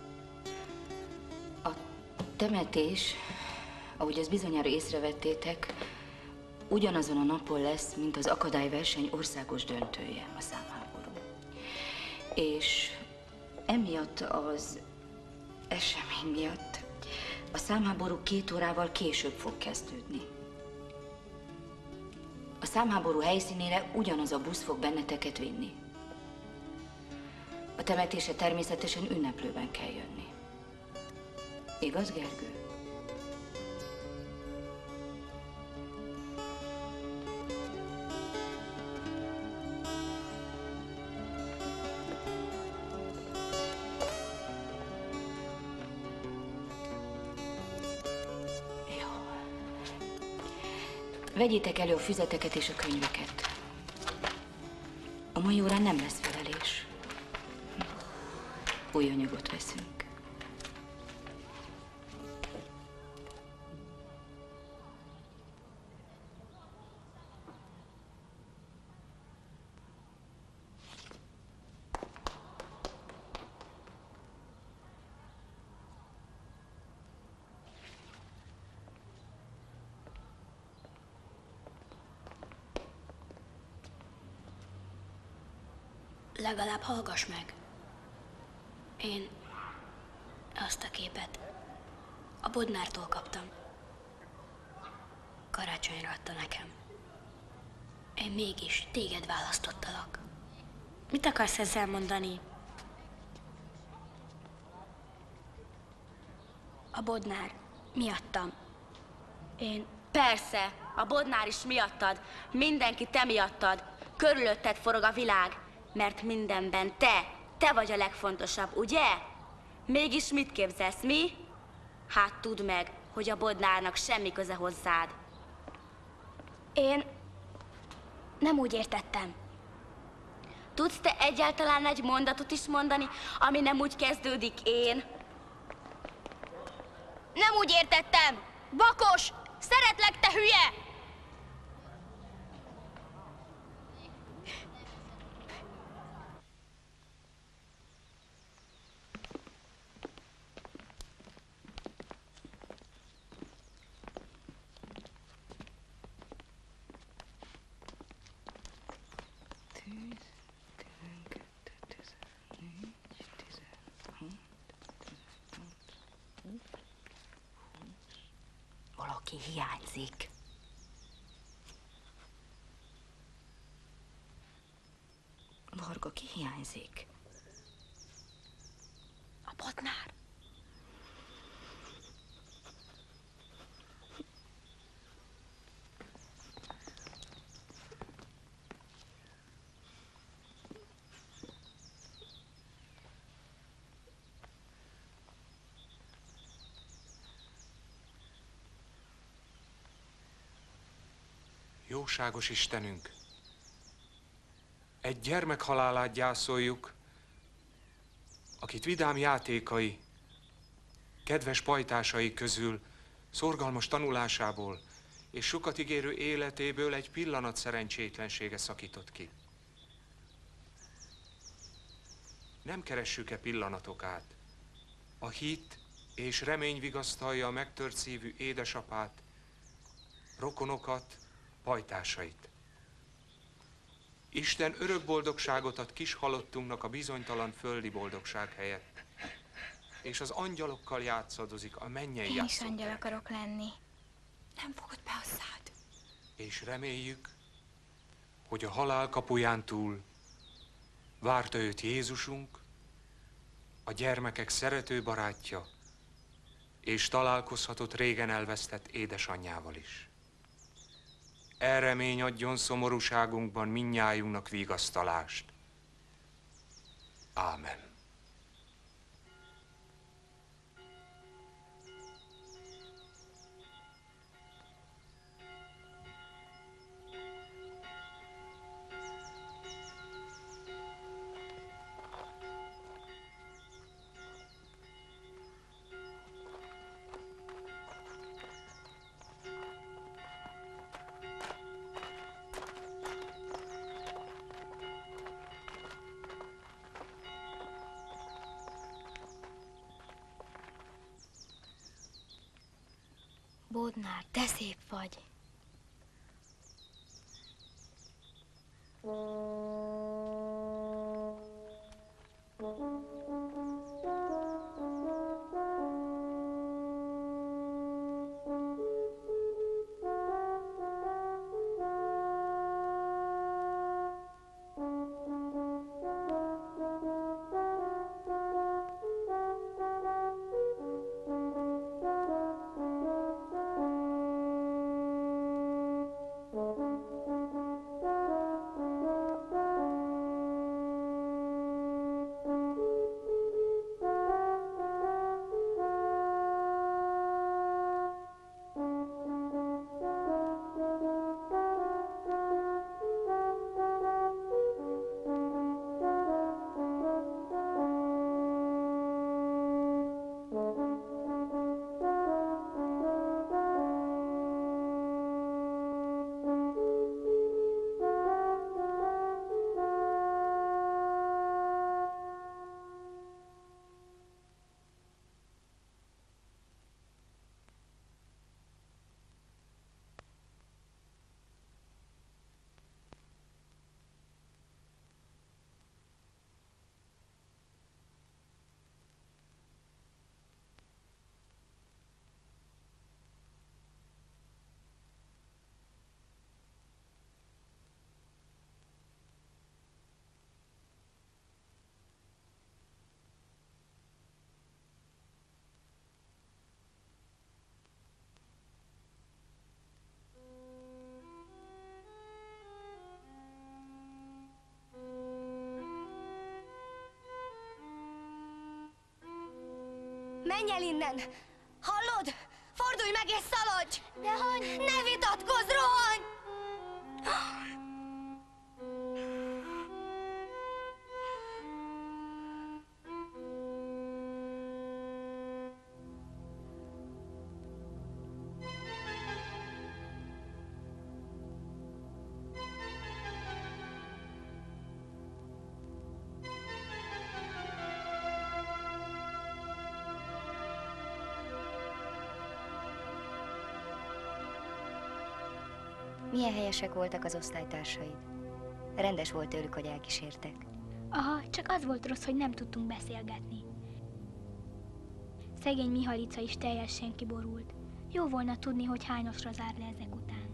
A temetés, ahogy ezt bizonyára észrevettétek, ugyanazon a napon lesz, mint az akadályverseny országos döntője, a számháború. És emiatt az esemény miatt a számháború két órával később fog kezdődni. A számháború helyszínére ugyanaz a busz fog benneteket vinni. A temetésre természetesen ünneplőben kell jönni. Igaz, Gergő? Vegyétek elő a füzeteket és a könyveket. A mai órán nem lesz felelés. Új anyagot veszünk.
Legalább hallgass meg. Én azt a képet a Bodnártól kaptam. Karácsonyra adta nekem. Én mégis téged választottalak.
Mit akarsz ezzel mondani?
A Bodnár miattam. Én...
Persze, a Bodnár is miattad. Mindenki te miattad. Körülötted forog a világ. Mert mindenben te, te vagy a legfontosabb, ugye? Mégis mit képzelsz, mi? Hát tudd meg, hogy a Bodnárnak semmi köze hozzád.
Én nem úgy értettem.
Tudsz te egyáltalán egy mondatot is mondani, ami nem úgy kezdődik én?
Nem úgy értettem! Vakos! Szeretlek, te hülye!
Valaki hiányzik. Varga, ki hiányzik?
A Bodnár.
Jóságos Istenünk, egy gyermek halálát gyászoljuk, akit vidám játékai, kedves pajtásai közül, szorgalmas tanulásából és sokat ígérő életéből egy pillanat szerencsétlensége szakított ki. Nem keressük-e pillanatokát? A hit és remény vigasztalja a megtört szívű édesapát, rokonokat, pajtásait. Isten örök boldogságot ad kis halottunknak a bizonytalan földi boldogság helyett, és az angyalokkal játszadozik a mennyei
Én is
játszótéren.
angyal akarok lenni. Nem fogod be hozzád.
És reméljük, hogy a halál kapuján túl várta őt Jézusunk, a gyermekek szerető barátja, és találkozhatott régen elvesztett édesanyjával is. E remény adjon szomorúságunkban mindnyájunknak vigasztalást.
Ámen.
Bodnár, de szép vagy.
Menj el innen! Hallod? Fordulj meg és szaladj! De hogy? Ne vitatkozz, rohanj!
Milyen helyesek voltak az osztálytársaid. Rendes volt tőlük, hogy elkísértek.
Aha, csak az volt rossz, hogy nem tudtunk beszélgetni. Szegény Mihalica is teljesen kiborult. Jó volna tudni, hogy hányosra zár le ezek után.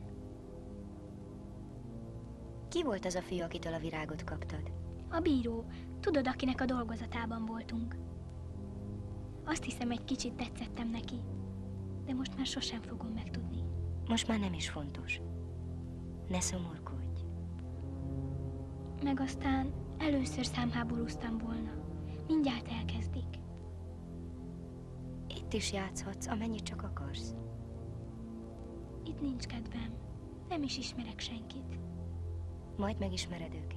Ki volt az a fiú, akitől a virágot kaptad?
A bíró. Tudod, akinek a dolgozatában voltunk. Azt hiszem, egy kicsit tetszettem neki. De most már sosem fogom megtudni.
Most már nem is fontos. Ne szomorkodj.
Meg aztán először számháborúztam volna. Mindjárt elkezdik.
Itt is játszhatsz, amennyit csak akarsz.
Itt nincs kedvem. Nem is ismerek senkit.
Majd megismered őket.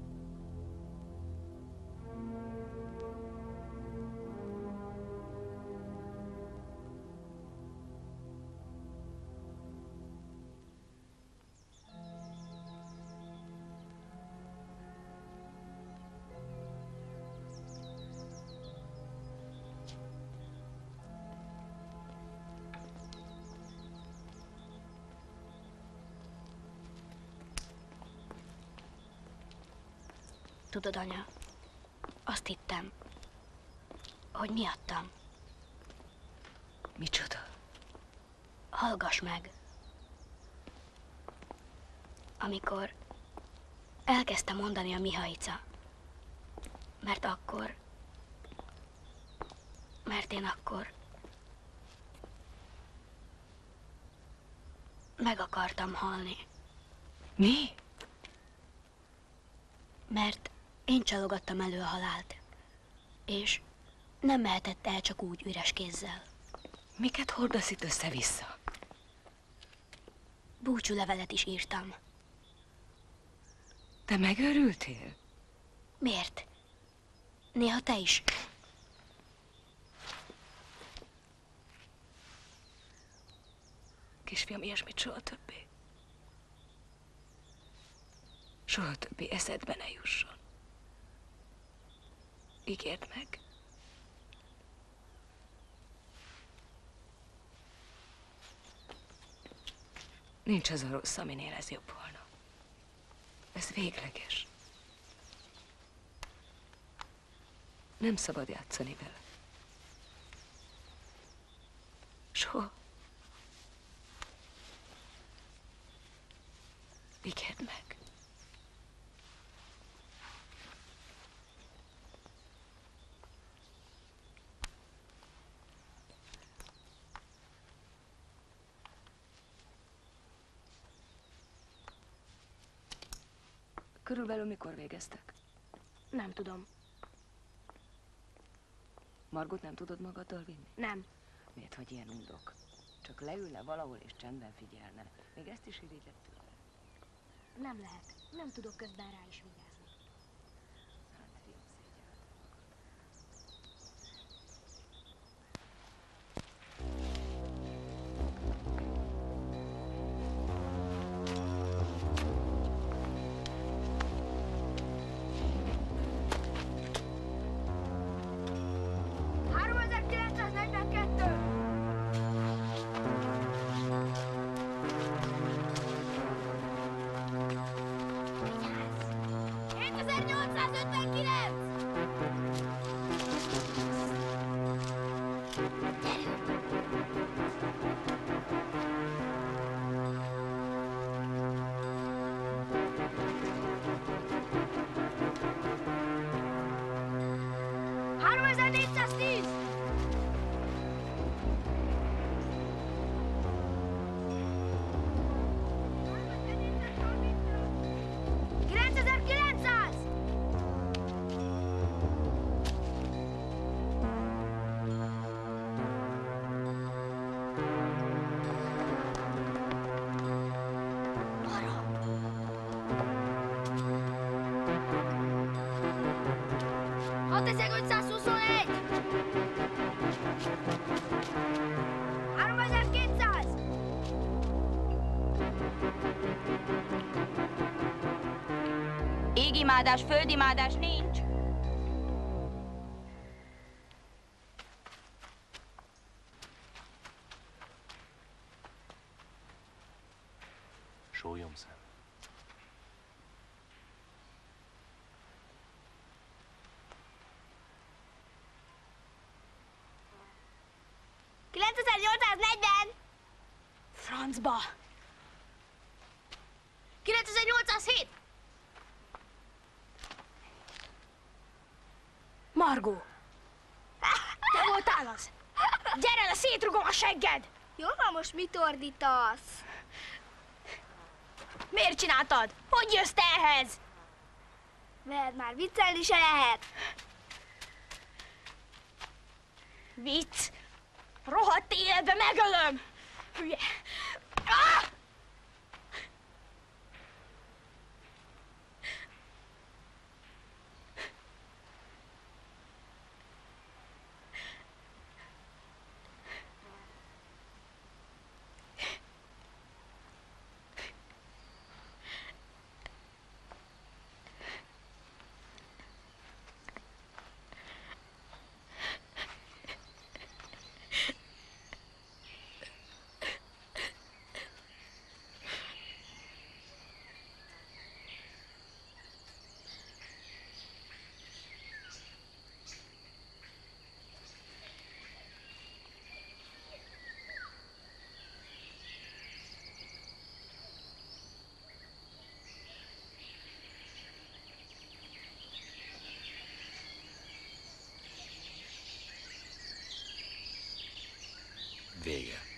Tudod, anya, azt hittem, hogy miattam.
Micsoda?
Hallgass meg. Amikor elkezdte mondani a Mihalica, mert akkor, mert én akkor meg akartam halni.
Mi?
Mert én csalogattam elő a halált. És nem mehetett el csak úgy üres kézzel.
Miket hordasz itt össze-vissza?
Búcsúlevelet is írtam.
Te megőrültél?
Miért? Néha te is.
Kisfiam, ilyesmit soha többé. Soha többé eszedbe ne jusson. Ígérd meg. Nincs az a rossz, aminél ez jobb volna. Ez végleges. Nem szabad játszani vele. Soha. Ígérd meg. Körülbelül mikor végeztek?
Nem tudom.
Margot nem tudod magaddal vinni?
Nem.
Miért vagy ilyen undok? Csak leülne valahol és csendben figyelne. Még ezt is irigyed tőle.
Nem lehet. Nem tudok közben rá is vigyázni.
Hát, fiam, szégyelled.
háromezer-kilencszáznegyvenkettő! hétezer-nyolcszázötvenkilenc! háromezer-négyszáztíz! kilencezer-kilencszáz! hatezer-ötszázhuszonegy! háromezer-kétszáz!
Égimádás, földimádás nincs.
Sólyomszem.
kilencezer-nyolcszáznegyven!
Francba!
kilencezer-nyolcszázhét!
Margó! Te voltál az? Gyere le, szétrugom a segged!
Jó van, most mit ordítasz?
Miért csináltad? Hogy jössz te ehhez?
Mert már viccelni se lehet.
Vicc? Rohadt életbe megölöm! Hülye! Ah!
Vége.